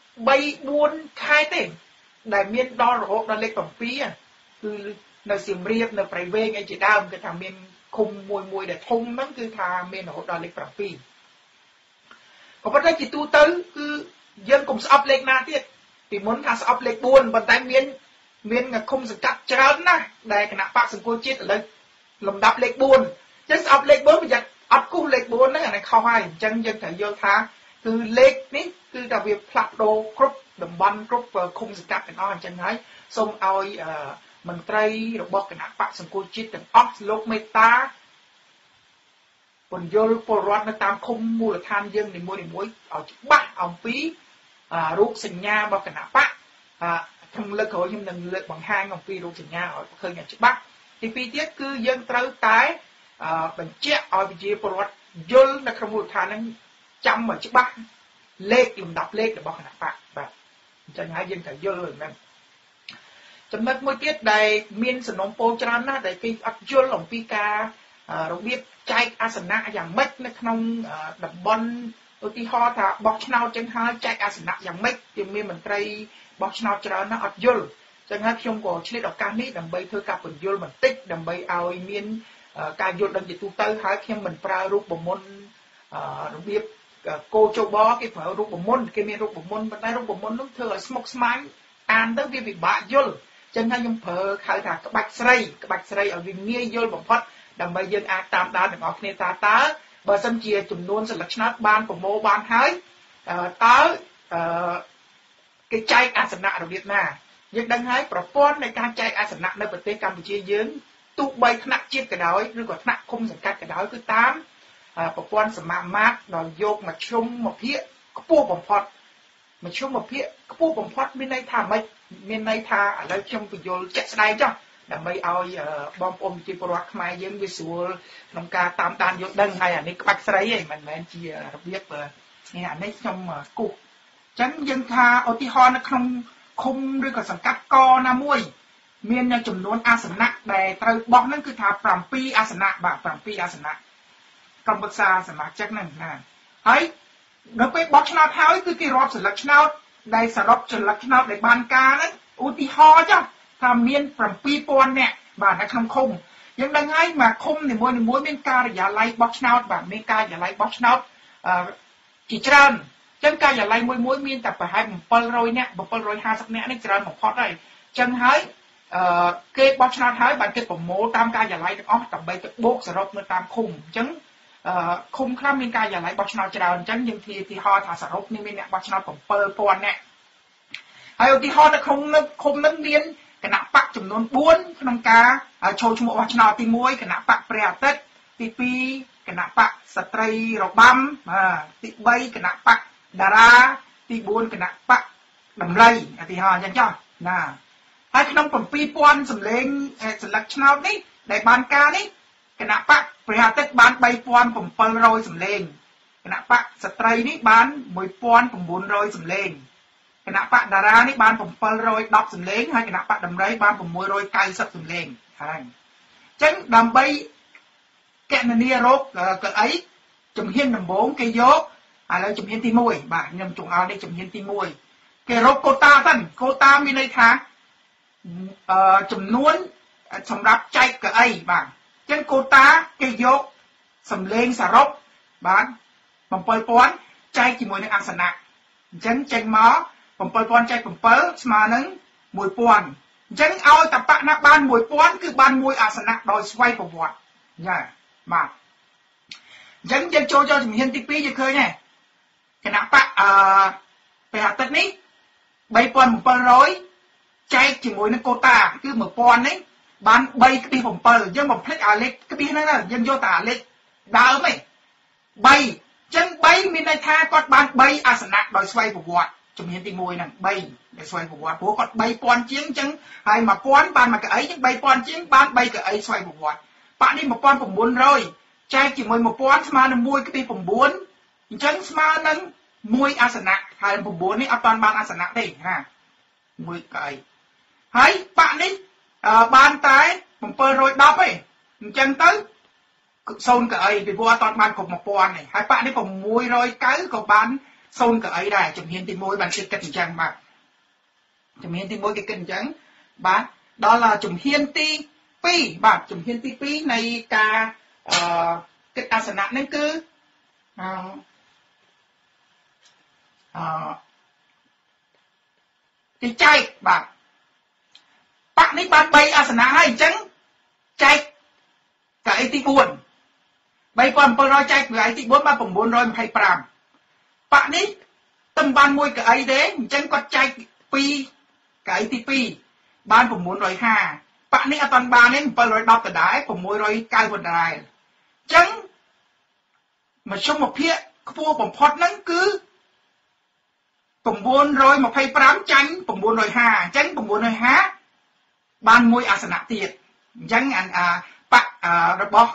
3-4ខែទេដែលមានដល់រហូតដល់លេខ7គឺនៅសៀមរាបនៅព្រៃវែងអីជាដើមគឺថាមានឃុំមួយដែលធំហ្នឹងគឺថាមានរហូតដល់លេខ7ក៏ប៉ុន្តែជាទូទៅគឺយើងកុំស្អប់លេខណាទៀតពីមុនថាស្អប់លេខ4ប៉ុន្តែមានឃុំសង្កាត់ច្រើនណាស់ដែលគណៈបកសង្គមជាតិឥឡូវលំដាប់លេខ4អញ្ចឹងស្អប់លេខ4ប្រយ័ត្នអត់គូសលេខ4ហ្នឹងអានេះខុសហើយអញ្ចឹងយើងត្រូវយល់ថាគឺលេខនេះគឺថាវាផ្លាស់ប្ដូរគ្រប់តំបន់គ្រប់ឃុំសង្កាត់ទាំងអស់អញ្ចឹងហើយសូមឲ្យមន្ត្រីរបស់គណៈបកសង្គមជាតិទាំងអស់លោកមេត្តាពន្យល់ពលរដ្ឋនៅតាមឃុំមូលដ្ឋានយើងនីមួយៗឲ្យច្បាស់អំពីរូបសញ្ញារបស់គណៈបកក្នុងលើកក្រោយខ្ញុំនឹងលើកបង្ហាញអំពីរូបសញ្ញាឲ្យឃើញឲ្យច្បាស់ទី2ទៀតគឺយើងត្រូវតែបញ្ជាក់ឲ្យប្រជាពលរដ្ឋយល់នៅក្នុងមូលដ្ឋានហ្នឹងចាំឲ្យច្បាស់លេខលំដាប់លេខរបស់គណៈបកបាទអញ្ចឹងហើយយើងត្រូវយល់ហ្នឹងចំណុចមួយទៀតដែលមានសំណុំពរច្រើនណាស់ដែលគេអត់យល់អំពីការរបៀបចែកអាសនៈយ៉ាងម៉េចនៅក្នុងតំបន់ឧទាហរណ៍ថាបោះឆ្នោតចឹងហើយចែកអាសនៈយ៉ាងម៉េចជាមានមន្ត្រីបោះឆ្នោតច្រើនណាស់អត់យល់ចឹងហើយខ្ញុំក៏ឆ្លៀតឱកាសនេះដើម្បីធ្វើការពន្យល់បន្តិចដើម្បីឲ្យមានការយល់ដឹងជាទូទៅហើយខ្ញុំមិនប្រើរូបមន្តរបៀបគោចបគេប្រើរូបមន្តគេមានរូបមន្តប៉ុន្តែរូបមន្តនោះធ្វើឲ្យស្មុគស្មាញអានទៅវាពិបាកយល់ចឹងហើយខ្ញុំប្រើហៅថាក្បាច់ស្រីឲ្យវាងាយយល់បំផុតដើម្បីយើងអាចតាមដានទាំងអស់គ្នាតើបើសិនជាចំនួនសិលឹកឆ្នោតបានប្រមូលបានហើយតើគេចែកអាសនៈរបៀបណាយើងដឹងហើយប្រព័ន្ធនៃការចែកអាសនៈនៅប្រទេសកម្ពុជាយើងទោះបីថ្នាក់ជាតិក៏ដោយឬក៏ថ្នាក់ឃុំសង្កាត់ក៏ដោយគឺតាមប្រព័ន្ធសមាមាត្រដល់យកមជ្ឈមភាគខ្ពស់បំផុតមានន័យថាម៉េចមានន័យថាឥឡូវខ្ញុំបញ្យល់ជាក់ស្ដែងចុះដើម្បីឲ្យបងប្អូនប្រជាពលរដ្ឋខ្មែរយើងវាស្រួលក្នុងការតាមដានយល់ដឹងហើយអានេះក្បាច់ស្រីឯងមិនមែនជារបៀបនេះអានេះខ្ញុំគូសអញ្ចឹងយើងថាឧទាហរណ៍នៅក្នុងឃុំឬក៏សង្កាត់កណាមួយមានចំនួនអាសនៈដែលត្រូវបោះហ្នឹងគឺថា7អាសនៈបាទ7អាសនៈក្រុមប្រឹក្សាសមាជិកហ្នឹងណាហើយនៅពេលបោះឆ្នោតហើយគឺគេរាប់សន្លឹកឆ្នោតដែលសរុបសន្លឹកឆ្នោតដែលបានការហ្នឹងឧទាហរណ៍ចុះថាមាន 7,000 នាក់បាទនៅក្នុងឃុំយើងដឹងហើយមកឃុំនីមួយៗមានការិយាល័យបោះឆ្នោតបាទមានការិយាល័យបោះឆ្នោតជាច្រើនអញ្ចឹងការិយាល័យមួយមានតែប្រហែល700នាក់750នាក់នេះច្រើនបំផុតហើយអញ្ចឹងហើយគេបោះឆ្នោតហើយបានគេប្រមូលតាមការិយាល័យទាំងអស់ដើម្បីទៅបូកសរុបនៅតាមឃុំអញ្ចឹងឃុំខ្លះមានការិយាល័យបោះឆ្នោតច្រើនអញ្ចឹងយើងឧទាហរណ៍ថាសរុបនេះមានអ្នកបោះឆ្នោត 7,000 នាក់ហើយឧទាហរណ៍នៅក្នុងឃុំនឹងមានគណៈបកចំនួន 4 ក្នុងការចូលឈ្មោះបោះឆ្នោតទី 1 គណៈបកព្រះអាទិត្យទី 2 គណៈបកស្ត្រីរបាំទី 3 គណៈបកតារាទី 4 គណៈបកតម្លៃឧទាហរណ៍អញ្ចឹងចុះណាហើយក្នុង 7,000 សម្លេងសន្លឹកឆ្នោតនេះដែលបានការនេះគណៈបកព្រះអាទិត្យបាន 3,700 សម្លេងគណៈបកស្ត្រីនេះបាន 1,900 សម្លេងគណៈបកតារានេះបាន 710 សម្លេងហើយគណៈបកតម្រៃបាន 690 សម្លេងហើយអញ្ចឹងដើម្បីកណនីរោគកៅអីជំហានដំបូងគេយកឥឡូវជំហានទី 1 បាទខ្ញុំចង់ឲ្យនេះជំហានទី 1គេរកកូតាសិនកូតាមានន័យថាចំនួនសម្រាប់ចែកកៅអីបាទអញ្ចឹងកូតាគេយកសម្លេងសរុបបាទ 7,000 ចែកជាមួយនឹងអាសនៈអញ្ចឹងចេញមក7,000 ចែក 7 ស្មើនឹង 1,000 អញ្ចឹងឲ្យតបៈណាបាន 1,000 គឺបាន1អាសនៈដោយស្វ័យប្រវត្តិចាបាទអញ្ចឹងយើងចូលជំហានទី 2 យើងឃើញហើយគណៈបកព្រះអាទិត្យនេះ 3,700 ចែកជាមួយនឹងកូតាគឺ 1,000 នេះបាន 3/7 យើងបំភ្លេចអាលេខក្បៀសហ្នឹងយើងយកតែអាលេខដើមឯង 3 អញ្ចឹង 3 មានន័យថាគាត់បាន 3 អាសនៈដោយស្វ័យប្រវត្តិជំហានទី 1 ហ្នឹង 3 ដោយស្វ័យប្រវត្តិព្រោះគាត់ 3,000 ជាងអញ្ចឹងហើយ 1,000 បាន 1 កៅអីអញ្ចឹង 3,000 ជាងបាន 3 កៅអីស្វ័យប្រវត្តិបកនេះ 1,900 ចែកជាមួយ 1,000 ស្មើនឹង 1/9 អញ្ចឹងស្មើនឹង 1 អាសនៈហើយ 9 នេះអត់ទាន់បានអាសនៈទេណា 1 កៅអីហើយបកនេះបានតែ 710 ទេអញ្ចឹងទៅ0 កៅអីពីព្រោះអត់ទាន់បានគ្រប់ 1,000 ទេហើយបកនេះ 690 ក៏បាន0 កៅអីដែរជំហានទី 1 បានគិតអញ្ចឹងបាទជំហានទី 1 គេគិតអញ្ចឹងបាទដល់ជំហានទី 2 បាទជំហានទី 2 នៃការគិតអាសនៈនេះគឺគេចែកបាទបកនេះបាន 3 អាសនៈហើយអញ្ចឹងចែកកៅអីទី 4 3,700 ចែកកៅអីទី 4 បាន 925 បកនេះទំបាន 1 កៅអីទេអញ្ចឹងគាត់ចែក 2 កៅអីទី 2 បាន 950 បកនេះអត់ទាន់បានទេ 710 ដដែល 690 ដដែលអញ្ចឹងមជ្ឈមភាគខ្ពស់បំផុតហ្នឹងគឺ 925 ចាញ់ 950 អញ្ចឹង 950 បាន 1 អាសនៈទៀតអញ្ចឹងបករបស់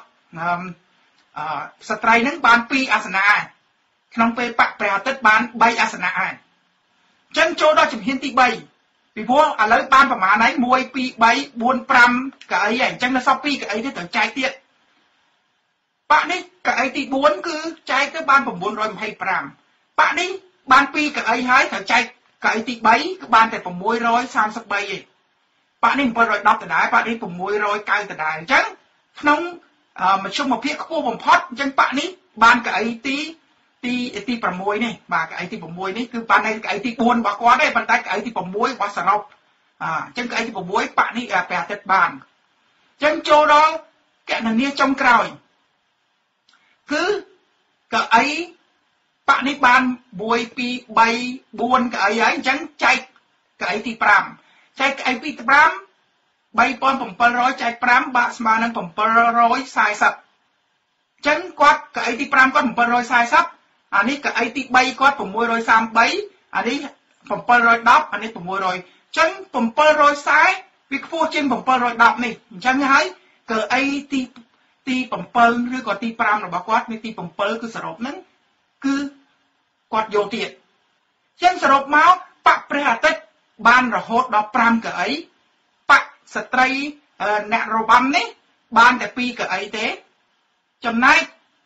ស្ត្រីហ្នឹងបាន 2 អាសនៈហើយក្នុងពេលបកព្រះអាទិត្យបាន 3 អាសនៈហើយអញ្ចឹងចូលដល់ជំហានទី 3 ពីព្រោះឥឡូវបានប្រមាណហើយ 1 2 3 4 5 កៅអីហើយអញ្ចឹងនៅសល់ 2 កៅអីទៀតត្រូវចែកទៀតបកនេះកៅអីទី 4 គឺចែកទៅបាន 925 បកនេះបាន 2 កៅអីហើយត្រូវចែកកៅអីទី 3 គឺបានតែ 633 ឯងបកនេះ 710 ដដែលបកនេះ 690 ដដែលអញ្ចឹងក្នុងមជ្ឈមភាគខ្ពស់បំផុតអញ្ចឹងបកនេះបានកៅអីទី 6 នេះបាទកៅអីទី 6 នេះគឺបានកៅអីទី 4 របស់គាត់ទេប៉ុន្តែកៅអីទី 6 របស់សរុបអញ្ចឹងកៅអីទី 6 បកនេះព្រះអាទិត្យបានអញ្ចឹងចូលដល់កណនីចុងក្រោយគឺកៅអីបកនេះបាន 1 2 3 4 កៅអីហើយអញ្ចឹងចែកកៅអីទី 5 ចែកកៅអីទី 5 3,700 ចែក 5 បាក់ស្មើនឹង 740 អញ្ចឹងគាត់កៅអីទី 5 គាត់ 740 អានេះកៅអីទី 3 គាត់ 633 អានេះ 710 អានេះ 600 អញ្ចឹង 740 វាខ្ពស់ជាង 710 នេះអញ្ចឹងហើយកៅអីទី 7 ឬក៏ទី 5 របស់គាត់នេះទី 7 គឺសរុបហ្នឹងគឺគាត់យកទៀតអញ្ចឹងសរុបមកបកព្រះអាទិត្យបានរហូតដល់ 5 កៅអីបកស្ត្រីអ្នករបាំនេះបានតែ 2 កៅអីទេចំណែក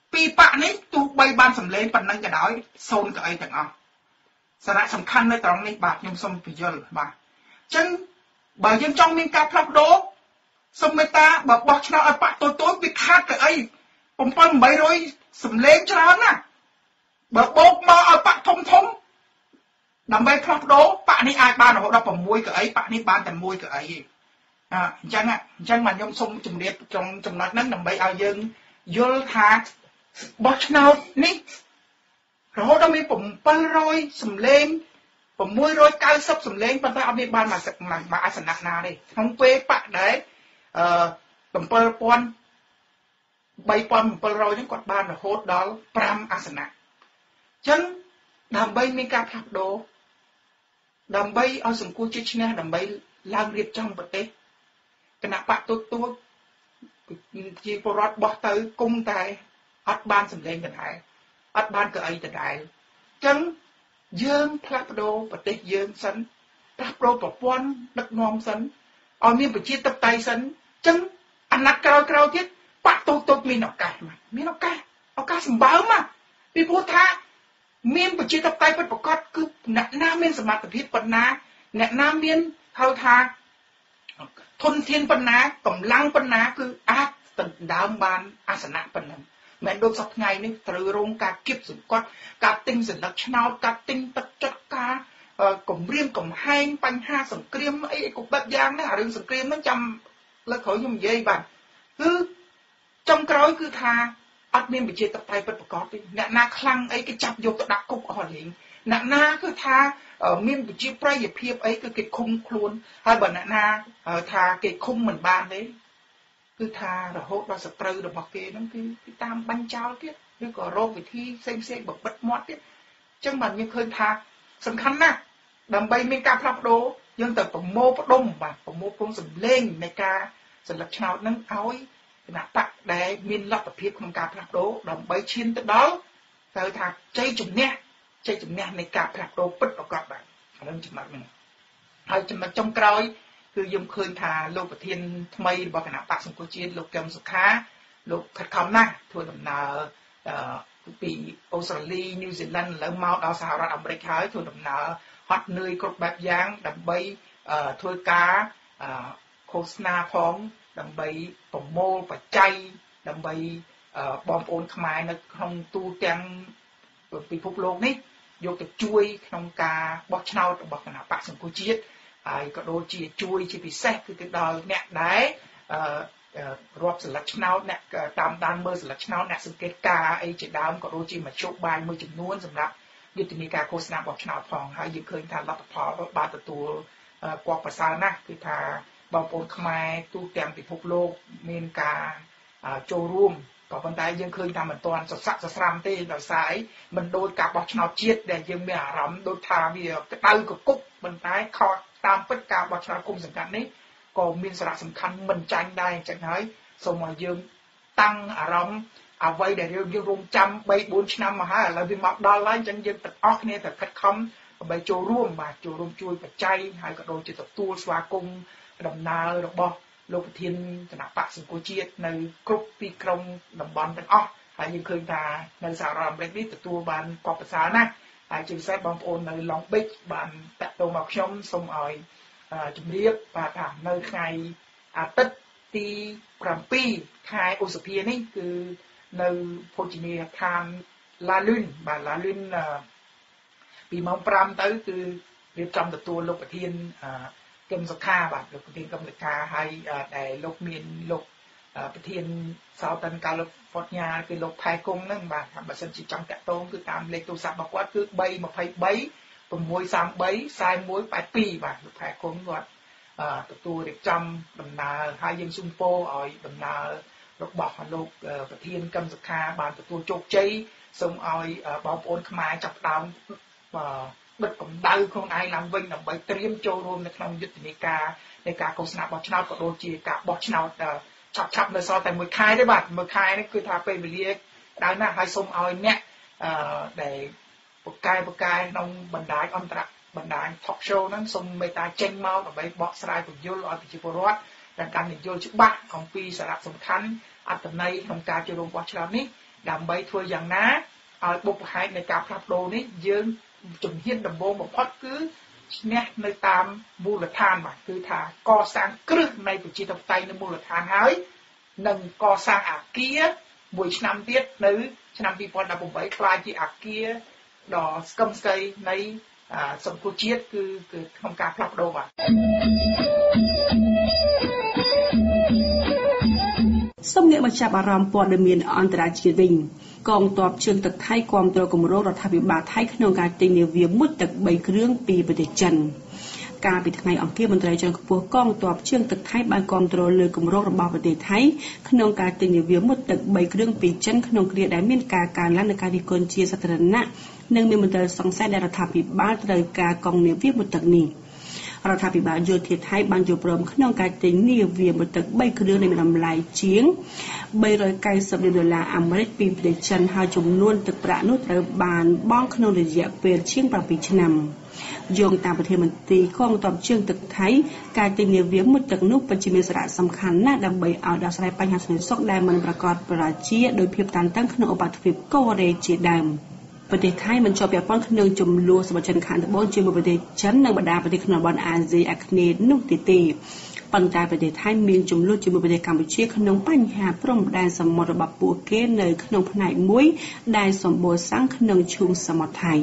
ពីបកនេះទូបីបានសម្លេងប៉ុណ្ណឹងក៏ដោយសូនកៅអីទាំងអស់សារៈសំខាន់នៅត្រង់នេះបាទខ្ញុំសូមបញ្យល់បាទអញ្ចឹងបើយើងចង់មានការផ្លាស់ប្ដូរសូមមេត្តាបើបោះឆ្នោតឲ្យបកតូចវាខាតកៅអី7,800សម្លេងច្រើនណាស់បើបោកមកឲ្យបកធំដើម្បីផ្លាស់ប្ដូរបកនេះអាចបានរហូតដល់6កៅអីបកនេះបានតែ1កៅអីទេអញ្ចឹងមកខ្ញុំសូមជម្រាបtrongចំណុចហ្នឹងដើម្បីឲ្យយើងយល់ថាបោះឆ្នោតនេះរហូតដល់មាន700សម្លេង690សម្លេងប៉ុន្តែអត់មានបានមកអាសនៈណាទេក្នុងពេលបកដែរ7,3,700ហ្នឹងគាត់បានរហូតដល់5អាសនៈអញ្ចឹងដើម្បីមានការផ្លាស់ប្ដូរដើម្បីឲ្យសង្គមជាឈ្នះដើម្បីឡើងរៀបចំប្រទេសគណៈបកទូចជាពលរដ្ឋបោះទៅគុំតែអត់បានសម្លេងដដែលអត់បានកៅអីដដែលអញ្ចឹងយើងផ្លាស់ប្ដូរប្រទេសយើងសិនផ្លាស់ប្ដូរប្រព័ន្ធដឹកនាំសិនឲ្យមានប្រជាធិបតេយ្យសិនអញ្ចឹងអាណត្តិក្រោយទៀតបកទូចមានឱកាសមានឱកាសសម្បើមពីព្រោះថាមានប្រជាធិបតេយ្យពិតប្រាកដគឺអ្នកណាមានសមត្ថភាពប៉ុណ្ណាអ្នកណាមានហៅថាធនធានប៉ុណ្ណាកម្លាំងប៉ុណ្ណាគឺអាចដណ្ដើមបានអាសនៈប៉ុណ្ណឹងមិនដូចសប្តាហ៍នេះត្រូវរងការគៀបសង្កត់ការទិញសន្លឹកឆ្នោតការទិញទឹកចិត្តការគម្រាមកំហែងបញ្ហាសង្គ្រាមអីគ្រប់បែបយ៉ាងណារឿងសង្គ្រាមហ្នឹងចាំលើកក្រោយខ្ញុំនិយាយបាទគឺចុងក្រោយគឺថាអត់មានប្រជាធិបតេយ្យពិតប្រាកដទេអ្នកណាខ្លាំងអីគេចាប់យកទៅដាក់គុកអស់លេងអ្នកណាគឺថាមានប្រជាប្រិយភាពអីគឺគេឃុំខ្លួនហើយបើអ្នកណាថាគេឃុំមិនបានទេគឺថារហូតដល់សត្រូវរបស់គេហ្នឹងគឺតាមបាញ់ចោលទៀតឬក៏រកវិធីផ្សេងបបិទមាត់ទៀតអញ្ចឹងបានយើងឃើញថាសំខាន់ណាស់ដើម្បីមានការផ្លាស់ប្ដូរយើងត្រូវប្រមូលផ្ដុំបាទប្រមូលផ្ដុំសម្លេងនៃការសន្លឹកឆ្នោតហ្នឹងឲ្យគណៈបកដែលមានលទ្ធភាពក្នុងការផ្លាស់ប្ដូរដើម្បីឈានទៅដល់ទៅថាជ័យជំនះនៃការផ្លាស់ប្ដូរពិតប្រាកដបាទអានឹងចំណុចហ្នឹងហើយចំណុចចុងក្រោយគឺយើងឃើញថាលោកប្រធានថ្មីរបស់គណៈបកសង្គមជាតិលោកកឹមសុខាលោកខិតខំណាស់ធ្វើដំណើរពីអូស្ត្រាលីញូហ្សេឡង់ឥឡូវមកដល់សហរដ្ឋអាមេរិកហើយធ្វើដំណើរហត់នឿយគ្រប់បែបយ៉ាងដើម្បីធ្វើការឃោសនាផងដើម្បីប្រមូលបច្ច័យដើម្បីបងប្អូនខ្មែរនៅក្នុងទូទាំងពិភពលោកនេះយកទៅជួយក្នុងការបោះឆ្នោតរបស់គណៈបកសង្គមជាតិហើយក៏ដូចជាជួយជាពិសេសគឺទៅដល់អ្នកដែលរាប់សិលឹកឆ្នោតអ្នកតាមដានមើលសិលឹកឆ្នោតអ្នកសង្កេតការអីជាដើមក៏ដូចជាមជ្ឈបាយមួយចំនួនសម្រាប់យុទ្ធនាការឃោសនាបោះឆ្នោតផងហើយយើងឃើញថាលទ្ធផលបានទទួលគប្បប្រសើរណាស់គឺថាបងប្អូនខ្មែរទូទាំងពិភពលោកមានការចូលរួមក៏ប៉ុន្តែយើងឃើញថាមិនទាន់សស័កសស្រាំទេដោយសារអីមិនដូចការបោះឆ្នោតជាតិដែលយើងមានអារម្មណ៍ដូចថាវាក្តៅកគុកប៉ុន្តែខកតាមពិតការបោះឆ្នោតគុំសង្កាត់នេះក៏មានសារៈសំខាន់មិនចាញ់ដែរអញ្ចឹងហើយសូមឲ្យយើងតាំងអារម្មណ៍អ្វីដែលយើងរងចាំ 3-4 ឆ្នាំមកហើយឥឡូវវាមកដល់ហើយអញ្ចឹងយើងទាំងអស់គ្នាត្រូវខិតខំដើម្បីចូលរួមជួយបច្ច័យហើយក៏ដូចជាទទួលស្វាគមន៍ដំណើររបស់លោកប្រធានគណៈបកសង្គមជាតិនៅគ្រប់ទីក្រុងតំបន់ទាំងអស់ហើយយើងឃើញថានៅសហរដ្ឋអាមេរិកនេះទទួលបានគប្បប្រសើរណាស់ហើយជាពិសេសបងប្អូននៅ Long Beach បានតាក់ទងមកខ្ញុំសូមឲ្យជម្រាបបាទថានៅថ្ងៃអាទិត្យទី7ខែឧសភានេះគឺនៅភោជនីយដ្ឋាន La Lune បាទ La Lune ពីម៉ោង 5 ទៅគឺរៀបចំទទួលលោកប្រធានកឹមសុខាបាទលោកប្រធានកឹមសុខាហើយដែលលោកមានលោកប្រធាន Southern California គឺលោកថៃគង់ហ្នឹងបាទបើសិនជាចង់តាក់ទងគឺតាមលេខទូរស័ព្ទរបស់គាត់គឺ323 633 4182បាទលោកថៃគង់គាត់ទទួលរៀបចំដំណើរហើយយើងសូមពរឲ្យដំណើររបស់លោកប្រធានកឹមសុខាបានទទួលជោគជ័យសូមឲ្យបងប្អូនខ្មែរចាប់ផ្ដើមបិទកម្ដៅខ្លួនឯងឡើងវិញដើម្បីត្រៀមចូលរួមនៅក្នុងយុទ្ធនាការនៃការឃោសនាបោះឆ្នោតក៏ដូចជាការបោះឆ្នោតឆាប់នៅសល់តែមួយខែទេបាទមួយខែនេះគឺថាពេលវេលាដល់ណាស់ហើយសូមឲ្យអ្នកដែលពូកែក្នុងបណ្ដាញអន្តរបណ្ដាញ talk show ហ្នឹងសូមមេត្តាចេញមកដើម្បីបកស្រាយពន្យល់ឲ្យប្រជាពលរដ្ឋដែលកាន់តែយល់ច្បាស់អំពីសារៈសំខាន់អត្ថន័យក្នុងការចូលរួមបោះឆ្នោតនេះដើម្បីធ្វើយ៉ាងណាឲ្យបុព្វហេតុនៃការផ្លាស់ប្ដូរនេះយើងជំហានដំបូងបំផុតគឺឈ្នះនៅតាមមូលដ្ឋានបាទគឺថាកសាងគ្រឹះនៃប្រជាធិបតេយ្យនៅមូលដ្ឋានហើយនិងកសាងអគារមួយឆ្នាំទៀតនៅឆ្នាំ2018ក្លាយជាអគារដ៏ស្កឹមស្កៃនៃសង្គមជាតិគឺក្នុងការផ្លាស់ប្ដូរបាទសូមងាកមកចាប់អារម្មណ៍ព័ត៌មានអន្តរជាតិវិញកងទ័ពជើងទឹកថៃគាំទ្រគម្រោងរដ្ឋាភិបាលថៃក្នុងការទិញនាវាមុជទឹក3គ្រឿងពីប្រទេសចិនកាលពីថ្ងៃអង្គារមន្ត្រីជាន់ខ្ពស់កងទ័ពជើងទឹកថៃបានគាំទ្រលើគម្រោងរបស់ប្រទេសថៃក្នុងការទិញនាវាមុជទឹក3គ្រឿងពីចិនក្នុងគ្រាដែលមានការកើនឡើងនៃការរិះគន់ជាសាធារណៈនិងមានមន្ត្រីសង្ស័យដែលរដ្ឋាភិបាលត្រូវការកងនាវាមុជទឹកនេះរដ្ឋាភិបាលយោធាថៃបានយល់ព្រមក្នុងការទិញនាវាមុជទឹក3គ្រឿងនៃតម្លៃជាង$390 លានអាមេរិកពីប្រទេសចិនហើយចំនួនទឹកប្រាក់នោះត្រូវបានបង់ក្នុងរយៈពេលជាង7ឆ្នាំយោងតាមប្រធានមន្ត្រីកងទ័ពជើងទឹកថៃការទិញនាវាមុជទឹកនោះពិតជាមានសារៈសំខាន់ណាស់ដើម្បីឲ្យដោះស្រាយបញ្ហាសន្តិសុខដែលមិនប្រកបប្រជាដោយភាពតានតឹងក្នុងឧបទ្វីបកូរ៉េជាដើមប្រទេសថៃមិនជាប់ពាក់ព័ន្ធក្នុងចំនួនសម្បត្តិចិនខាងត្បូងជាមួយប្រទេសចិននិងបណ្ដាប្រទេសក្នុងតំបន់អាស៊ីអាគ្នេយ៍នោះទេប៉ុន្តែប្រទេសថៃមានចំនួនជាមួយប្រទេសកម្ពុជាក្នុងបញ្ហាព្រំដែនសមុទ្ររបស់ពួកគេនៅក្នុងផ្នែកមួយដែលសម្បូរសាំងក្នុងឈូងសមុទ្រថៃ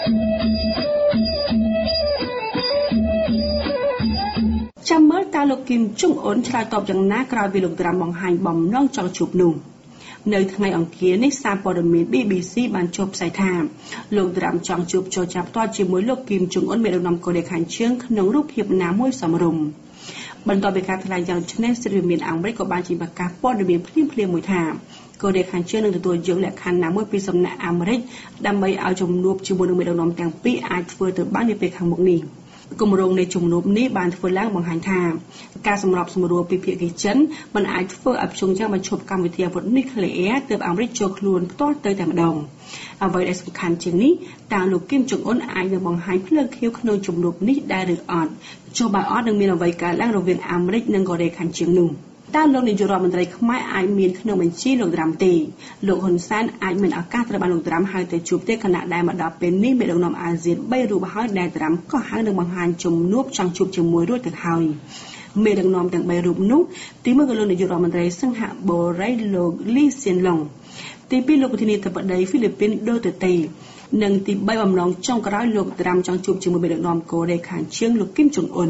ចាំមើលតើលោកគីមចុងអ៊ុនឆ្លើយតបយ៉ាងណាក្រោយពីលោកត្រាំបង្ហាញបំណងចង់ជួបនោះនៅថ្ងៃអង្គារនេះសារព័ត៌មាន BBC បានចុះផ្សាយថាលោកត្រាំចង់ជួបចរចាផ្ទាល់ជាមួយលោកគីមចុងអ៊ុនមេដឹកនាំកូរ៉េខាងជើងក្នុងរូបភាពណាមួយសមរម្យបន្ទាប់ពីការថ្លែងយ៉ាងឆ្នេះសិទ្ធិមានអាមេរិកក៏បានចេញប្រកាសព័ត៌មានភ្លាមមួយថាកូរ៉េខាងជើងនឹងទទួលយកលក្ខខណ្ឌណាមួយពីសំណាក់អាមេរិកដើម្បីឲ្យជំនួបជាមួយនឹងមេដឹកនាំទាំងពីរអាចធ្វើទៅបាននាពេលខាងមុខនេះគម្រោងនៃជំនួបនេះបានធ្វើឡើងបង្ហាញថាការសម្របសម្រួលពីភាគីចិនមិនអាចធ្វើឲ្យព្យុងយ៉ាងបញ្ឈប់កម្មវិធីអាវុធនុយក្លេអ៊ែរទើបអាមេរិកចូលខ្លួនផ្ទាល់ទៅតែម្ដងអ្វីដែលសំខាន់ជាងនេះតើលោកគីមចុងអ៊ុនអាចនឹងបង្ហាញភ្លើងខៀវក្នុងជំនួបនេះដែរឬអត់ចុះបើអត់នឹងមានអ្វីកើតឡើងរវាងអាមេរិកនិងកូរ៉េខាងជើងនោះតើលោកនាយករដ្ឋមន្ត្រីខ្មែរអាចមានក្នុងបញ្ជីលោកត្រាំទេលោកហ៊ុនសែនអាចមានឱកាសត្រូវបានលោកត្រាំហៅទៅជួបទេខណៈដែលមកដល់ពេលនេះមេដឹកនាំអាស៊ាន3រូបហើយដែលត្រាំក៏ហៅនឹងបង្ហាញជំនួបចង់ជួបជាមួយរួចទៅហើយមេដឹកនាំទាំង3រូបនោះទី1គឺលោកនាយករដ្ឋមន្ត្រីសិង្ហបុរីលោកលីសៀនឡុងទី2លោកប្រធានាធិបតីហ្វីលីពីនដូតេតេនិងទី3បំណងចុងក្រោយលោកត្រាំចង់ជួបជាមួយមេដឹកនាំកូរ៉េខាងជើងលោកគីមចុងអ៊ុ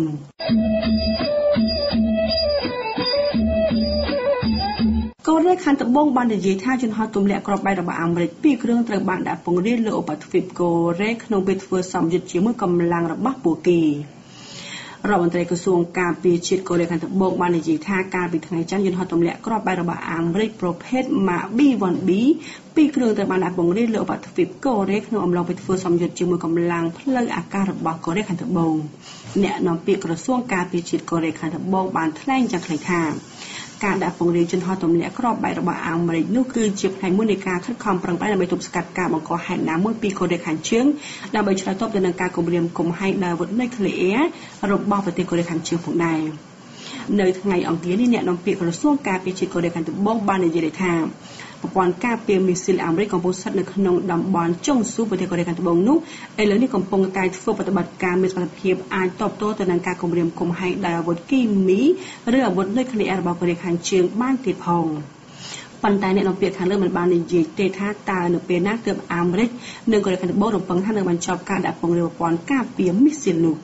នកូរ៉េខាងត្បូងបាននិយាយថាយន្តហោះទម្លាក់គ្រាប់បែករបស់អាមេរិក2គ្រឿងត្រូវបានដាក់ពង្រាយលើឧបទ្វីបកូរ៉េក្នុងពេលធ្វើសម្ពយុទ្ធជាមួយកម្លាំងរបស់ពួកគេរដ្ឋមន្ត្រីក្រសួងការពារជាតិកូរ៉េខាងត្បូងបាននិយាយថាកាលពីថ្ងៃច័ន្ទយន្តហោះទម្លាក់គ្រាប់បែករបស់អាមេរិកប្រភេទ Mark B-1B 2គ្រឿងត្រូវបានដាក់ពង្រាយលើឧបទ្វីបកូរ៉េក្នុងអំឡុងពេលធ្វើសម្ពយុទ្ធជាមួយកម្លាំងផ្លូវអាកាសរបស់កូរ៉េខាងត្បូងអ្នកនាំពាក្យក្រសួងការពារជាតិកូរ៉េខាងត្បូងបានថ្លែងយ៉ាងខ្លីថាការដាក់ពង្រាយយន្តហោះទម្លាក់គ្រាប់បែករបស់អាមេរិកនោះគឺជាផ្នែកមួយនៃការខិតខំប្រឹងប្រែងដើម្បីទប់ស្កាត់ការបង្កហេតុណាមួយពីកូរ៉េខាងជើងដើម្បីឆ្លើយតបទៅនឹងការគំរាមកំហែងដោយអាវុធនុយក្លេអ៊ែររបស់ប្រទេសកូរ៉េខាងជើងផងដែរនៅថ្ងៃអង្គារនេះអ្នកនាំពាក្យក្រសួងការពារជាតិកូរ៉េខាងត្បូងបាននិយាយថាប្រព័ន្ធការពារមីស៊ីលអាមេរិកកំពុងស្ថិតនៅក្នុងតំបន់ចុងស៊ូប្រទេសកូរ៉េខាងត្បូងនោះឥឡូវនេះកំពុងតែធ្វើប្រតិបត្តិការមានសមត្ថភាពអាចតបតទៅនឹងការគំរាមកំហែងដោយអាវុធគីមីឬអាវុធនុយក្លេអ៊ែររបស់កូរ៉េខាងជើងបានទៀតផងប៉ុន្តែអ្នកនាំពាក្យខាងលើមិនបាននិយាយទេថាតើនៅពេលណាទើបអាមេរិកនិងកូរ៉េខាងត្បូងរំពឹងថានឹងបញ្ចប់ការដាក់ពង្រាយប្រព័ន្ធការពារមីស៊ីលនោះ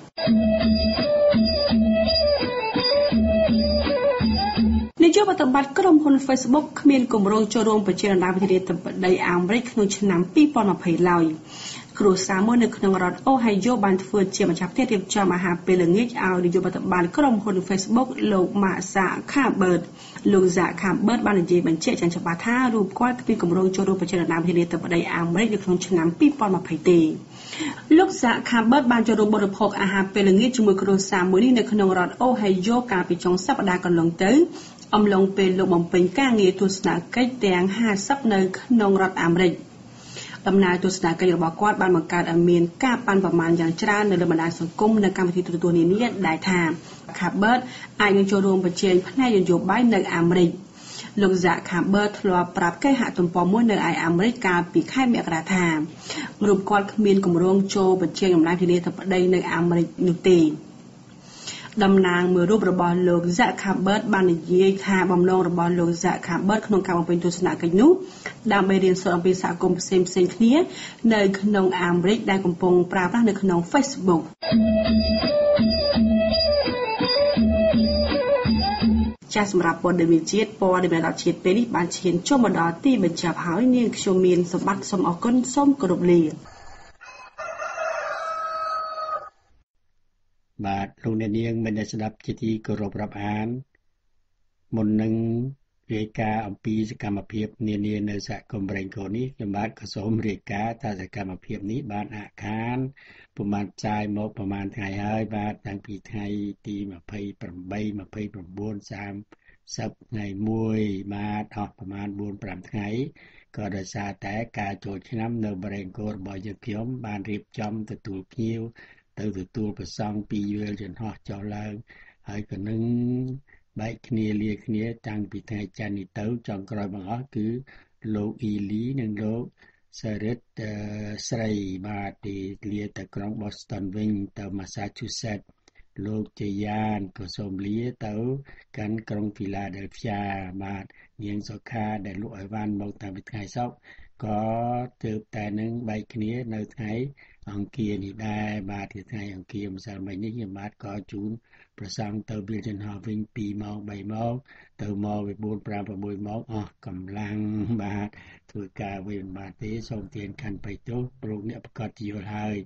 នាយករដ្ឋបាលក្រុមហ៊ុន Facebook គ្មានគម្រោងចូលរួមប្រជានាវិធានធិបតីអាមេរិកក្នុងឆ្នាំ2020ឡើយគ្រួសារមួយនៅក្នុងរដ្ឋ Ohio បានធ្វើជាម្ចាស់ផ្ទះរៀបចំអាហារពេលល្ងាចឲ្យនាយករដ្ឋបាលក្រុមហ៊ុន Facebook លោក Mark Zuckerberg លោក Zuckerberg បាននិយាយបញ្ជាក់យ៉ាងច្បាស់ថារូបគាត់គ្មានគម្រោងចូលរួមប្រជានាវិធានធិបតីអាមេរិកនៅក្នុងឆ្នាំ2020ទេលោក Zuckerberg បានចូលរួមបរិភោគអាហារពេលល្ងាចជាមួយគ្រួសារមួយនេះនៅក្នុងរដ្ឋ Ohio កាលពីចុងសប្តាហ៍កន្លងទៅអំឡុងពេលលោកបំពេញការងារទស្សនកិច្ចទាំង50នៅក្នុងរដ្ឋអាមេរិកដំណើរទស្សនកិច្ចរបស់គាត់បានបង្កើតឲ្យមានការប៉ាន់ប្រមាណយ៉ាងច្រើននៅលើបណ្ដាញសង្គមនិងកម្មវិធីទូរទស្សន៍នានាដែលថា Zuckerberg អាចនឹងចូលរួមប្រជែងផ្នែកនយោបាយនៅអាមេរិកលោក Zuckerberg ធ្លាប់ប្រាប់គេហទំព័រមួយនៅឯអាមេរិកកាលពីខែមករាថារូបគាត់គ្មានគម្រោងចូលបញ្ជាអំណាចធានាធិបតីនៅអាមេរិកនោះទេតំណាងមួយរូបរបស់លោក Zuckerberg បាននិយាយថាបំណងរបស់លោក Zuckerberg ក្នុងការបំពេញទស្សនកិច្ចនោះដើម្បីរៀនសូត្រអំពីសហគមន៍ផ្សេងៗគ្នានៅក្នុងអាមេរិកដែលកំពុងប្រើប្រាស់នៅក្នុង Facebook ចាសសម្រាប់ព័ត៌មានជាតិព័ត៌មានរដ្ឋជាតិពេលនេះបានឈានចូលមកដល់ទីបញ្ចប់ហើយនាងខ្ញុំមានសម្បត្តិសូមអរគុណសូមគោរពលាបាទលោកអ្នកនាងមិនได้ស្ដាប់ជាទីគោរពរាប់អានមុននឹងរាយការណ៍អំពីសកម្មភាពនានានៅសហគមន៍ប្រេងកូននេះខ្ញុំបាទក៏សូមរាយការណ៍ថាសកម្មភាពនេះបានអាក់ខានប្រមាណចាយមកប្រមាណថ្ងៃហើយបាទតាំងពីថ្ងៃទី28 29 30ថ្ងៃ1បាទអស់ប្រមាណ 4-5 ថ្ងៃក៏ដោយសារតែការចូលឆ្នាំនៅប្រេងកូនរបស់យើងខ្ញុំបានរៀបចំទទួលភ្ញៀវទៅទទួលប្រសង់ពីយល់ចន្ទោះចុះឡើងហើយក៏នឹងបែកគ្នាលាគ្នាតាំងពីថ្ងៃច័ន្ទនេះទៅចុងក្រោយបង្អស់គឺលោកអ៊ីលីនិងលោកសារ៉ិតស្រីបាទទីលាទៅក្រុង Boston វិញទៅ Massachusetts លោកជាយ៉ានក៏សូមលាទៅកាន់ក្រុង Philadelphia បាទនាងសុខាដែលលក់អីវ៉ាន់មកតាំងពីថ្ងៃសុក្រក៏ទើបតែនឹងបែកគ្នានៅថ្ងៃអង្គារនេះដែរបាទថ្ងៃអង្គារម្សិលមិញនេះខ្ញុំបាទក៏ជូនប្រសង់ទៅវាលចន្ទោះវិញ2ម៉ោង3ម៉ោងទៅមកវា4 5 6ម៉ោងអស់កម្លាំងបាទធ្វើការវិញបាទទេសូមទានខណ្ឌបៃទោសព្រោះអ្នកប្រកាសជាយល់ហើយ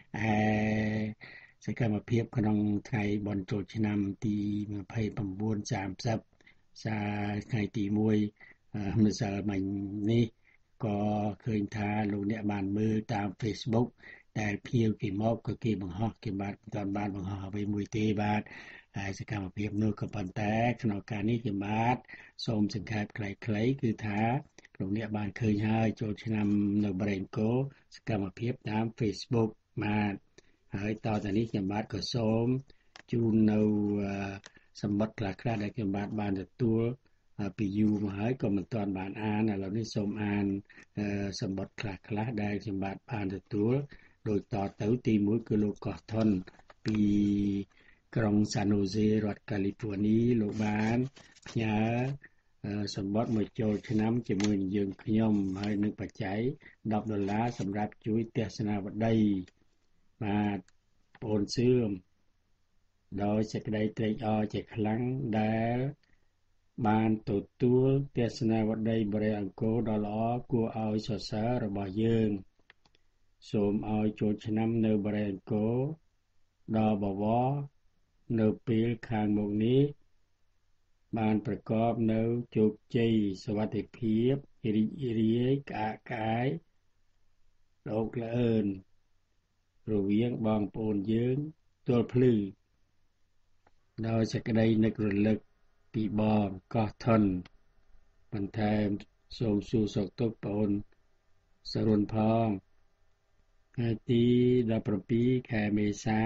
សកម្មភាពក្នុងថ្ងៃបុណ្យចូលឆ្នាំទី29 30ថ្ងៃទី1ម្សិលមិញនេះក៏ឃើញថាលោកអ្នកបានមើលតាម Facebook ដែលភៀវគេមកក៏គេបង្ហោះគេបាទមិនទាន់បានបង្ហោះអ្វីមួយទេបាទហើយសកម្មភាពនោះក៏ប៉ុន្តែក្នុងការនេះខ្ញុំបាទសូមសង្ខេបខ្លីៗគឺថាលោកអ្នកបានឃើញហើយចូលឆ្នាំនៅប្រេងកូសកម្មភាពតាម Facebook បាទហើយតទៅនេះខ្ញុំបាទក៏សូមជូននៅសម្បត្តិខ្លះៗដែលខ្ញុំបាទបានទទួលពីយូរមកហើយក៏មិនទាន់បានអានឥឡូវនេះសូមអានសម្បត្តិខ្លះៗដែលខ្ញុំបាទបានទទួលដោយតទៅទី1គឺលោកកោះថុនពីក្រុង San Jose រដ្ឋ California លោកបានផ្ញើសម្បត្តិមកចូលឆ្នាំជាមួយនឹងយើងខ្ញុំហើយនឹងបច្ច័យ$10សម្រាប់ជួយទស្សនាវដ្តីបាទបងអូនសឿមដោយសេចក្តីត្រេកអរជាខ្លាំងដែលបានទទួលទស្សនាវដ្តីបរិយាអង្គរដ៏ល្អគួរឲ្យសរសើររបស់យើងសូមឲ្យចូលឆ្នាំនៅបរិយាអង្គរដ៏បវរនៅពេលខាងមុខនេះបានប្រកបនៅជោគជ័យសុវត្ថិភាពរីករាយក្អាកក្អាយលោកល្អឿនរវាងបងប្អូនយើងទល់ភ្លឺដោយសេចក្តីនឹករលឹកពីបងកោះថុនបន្ថែមសូមសួរសុខទុក្ខបងអូនសរុនផងថ្ងៃទី17ខែមេសា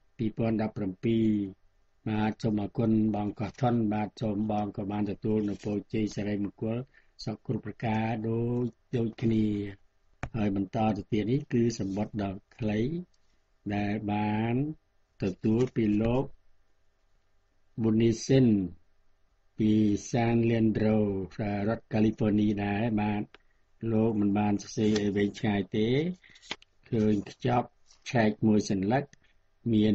2017បាទសូមអរគុណបងកោះថុនបាទសូមបងក៏បានទទួលនៅពរជ័យសិរីមង្គលសុខគ្រប់ប្រការដូចគ្នាហើយបន្តទៅទៀតនេះគឺសម្បត្តិដ៏ខ្លីដែលបានទទួលពីលោកប៊ូនីសិនពីសានលេនដ្រូរដ្ឋ California ដែរបាទលោកមិនបានសរសេរឲ្យវែងឆ្ងាយទេឃើញខ្ចប់ឆែកមួយសន្លឹកមាន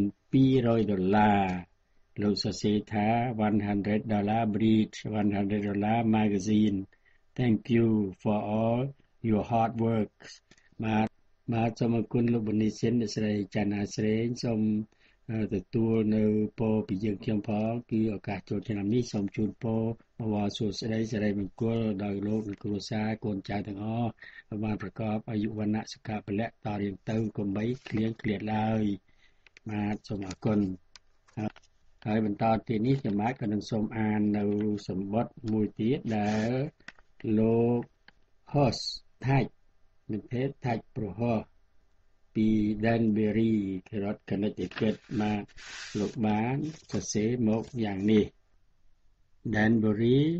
$200លោកសរសេរថា$100 breed $100 magazine thank you for all your hard work បាទសូមអរគុណលោកប៊ូនីសិនអ្នកស្រីច័ន្ទអាស្រេងសូមទទួលនៅពរពីយើងខ្ញុំផងគឺឱកាសចូលឆ្នាំនេះសូមជូនពរបវរសួស្តីសិរីមង្គលដល់លោកនិងគ្រួសារកូនចៅទាំងអស់បានប្រកបអាយុវណ្ណៈសុខៈពលៈតរៀងទៅកុំបីឃ្លៀងឃ្លាតឡើយបាទសូមអរគុណហើយបន្តទៀតនេះខ្ញុំបាទក៏នឹងសូមអាននៅសម្បត្តិមួយទៀតដែលលោក host tag មិនទេ tag pro host ពី Danbury រដ្ឋ Connecticut បាទលោកបានសរសេរមកយ៉ាងនេះ Danbury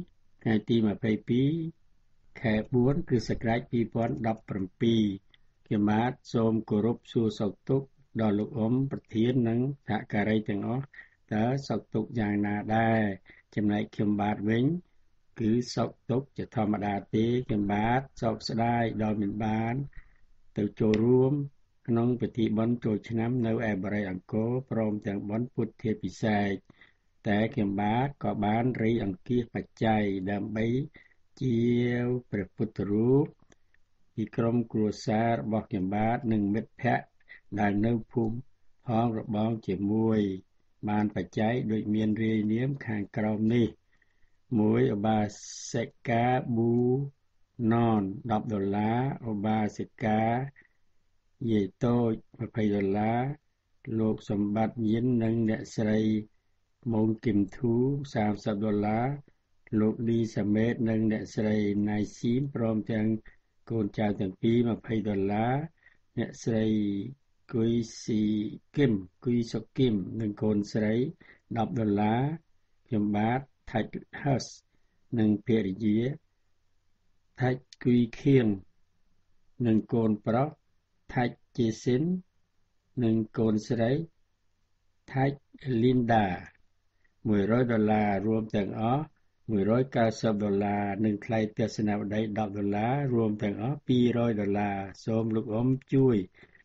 ថ្ងៃទី22ខែ4គ្រិស្តសករាជ2017ខ្ញុំបាទសូមគោរពសួរសុខទុក្ខដល់លោកអ៊ំប្រធាននិងសហការីទាំងអស់តើសុខទុក្ខយ៉ាងណាដែរចំណែកខ្ញុំបាទវិញគឺសុខទុក្ខជាធម្មតាទេខ្ញុំបាទសោកស្ដាយដល់មិនបានទៅចូលរួមក្នុងពិធីបុណ្យចូលឆ្នាំនៅឯបរិយាអង្គរព្រមទាំងបុណ្យពុទ្ធាភិសេកតែខ្ញុំបាទក៏បានរីអង្គាសបច្ច័យដើម្បីជាព្រះពុទ្ធរូបពីក្រុមគ្រួសាររបស់ខ្ញុំបាទនិងមិត្តភ័ក្តិដែលនៅភូមិផងរបងជាមួយបានបច្ច័យដូចមានរាយនាមខាងក្រោមនេះ1ឧបាសិកាប៊ូណន$10ឧបាសិកាយាយតូច$20លោកសម្បត្តិញិននិងអ្នកស្រីម៉ូងគឹមធូ$30លោកលីសាមេតនិងអ្នកស្រីណៃស៊ីមព្រមទាំងកូនចៅទាំងពីរ$20អ្នកស្រីគួយសុគឹមនិងកូនស្រី$10ខ្ញុំបាទថាច់ហឹសនិងភរិយាថាច់គួយខៀងនិងកូនប្រុសថាច់ជាសិននិងកូនស្រីថាច់លីនដា$100រួមទាំងអស់$190និងថ្លៃទស្សនាវដ្តី$10រួមទាំងអស់$200សូមលោកអ៊ំជួយ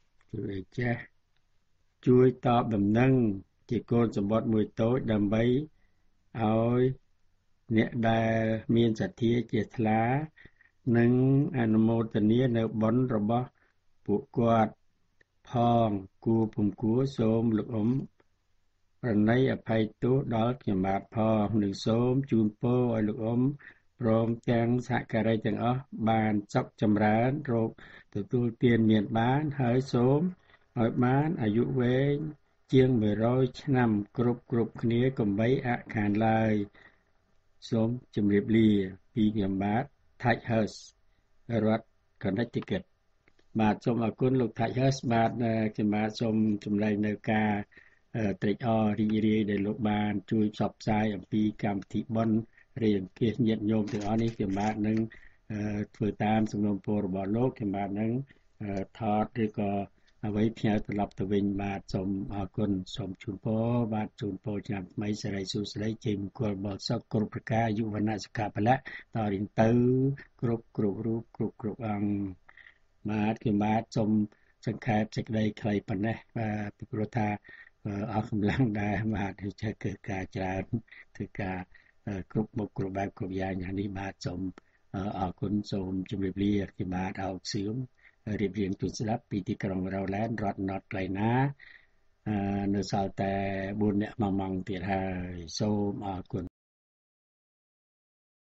តបដំណឹងជាកូនសម្បត្តិមួយតូចដើម្បីឲ្យអ្នកដែលមានសទ្ធាជាថ្លានិងអនុមោទនានៅបុណ្យរបស់ពួកគាត់ផងគួរពុំគួរសូមលោកអ៊ំប្រណីអភ័យទោសដល់ខ្ញុំបាទផងនិងសូមជូនពរឲ្យលោកអ៊ំព្រមទាំងសហការីទាំងអស់បានសុខចម្រើនរោគទទួលទានមានបានហើយសូមឲ្យបានអាយុវែងជាង100ឆ្នាំគ្រប់គ្នាកុំបីអខានឡើយសូមជម្រាបលាពីខ្ញុំបាទថាច់ហឺសរដ្ឋ Connecticut បាទសូមអរគុណលោកថាច់ហឺសបាទខ្ញុំបាទសូមចម្លែកនៅការត្រេកអររីករាយដែលលោកបានជួយផ្សព្វផ្សាយអំពីកម្មវិធីបុណ្យរាយអង្គាសញាតិញោមទាំងអស់នេះខ្ញុំបាទនឹងធ្វើតាមសំណូមពររបស់លោកខ្ញុំបាទនឹងថតឬក៏អ្វីផ្ញើត្រឡប់ទៅវិញបាទសូមអរគុណសូមជូនពរបាទជូនពរឆ្នាំថ្មីសិរីសួស្តីជ័យមង្គលបរិសុខគ្រប់ប្រការអាយុវណ្ណៈសុខៈពលៈតរៀងទៅគ្រប់រូបគ្រប់អង្គបាទខ្ញុំបាទសូមសង្ខេបសេចក្តីខ្លីប៉ុណ្ណេះបាទពីព្រោះថាអស់កម្លាំងដែរបាទចេះគឺការច្រើនគឺការគ្រប់មុខគ្រប់បែបគ្រប់យ៉ាងយ៉ាងនេះបាទសូមអរគុណសូមជម្រាបលាខ្ញុំបាទអោកសឿមរៀបរៀងទូស្ដាប់ពីទីក្រុងរ៉ូឡែនរដ្ឋ North Carolina នៅសល់តែ4នាក់មកទៀតហើយសូមអរគុណ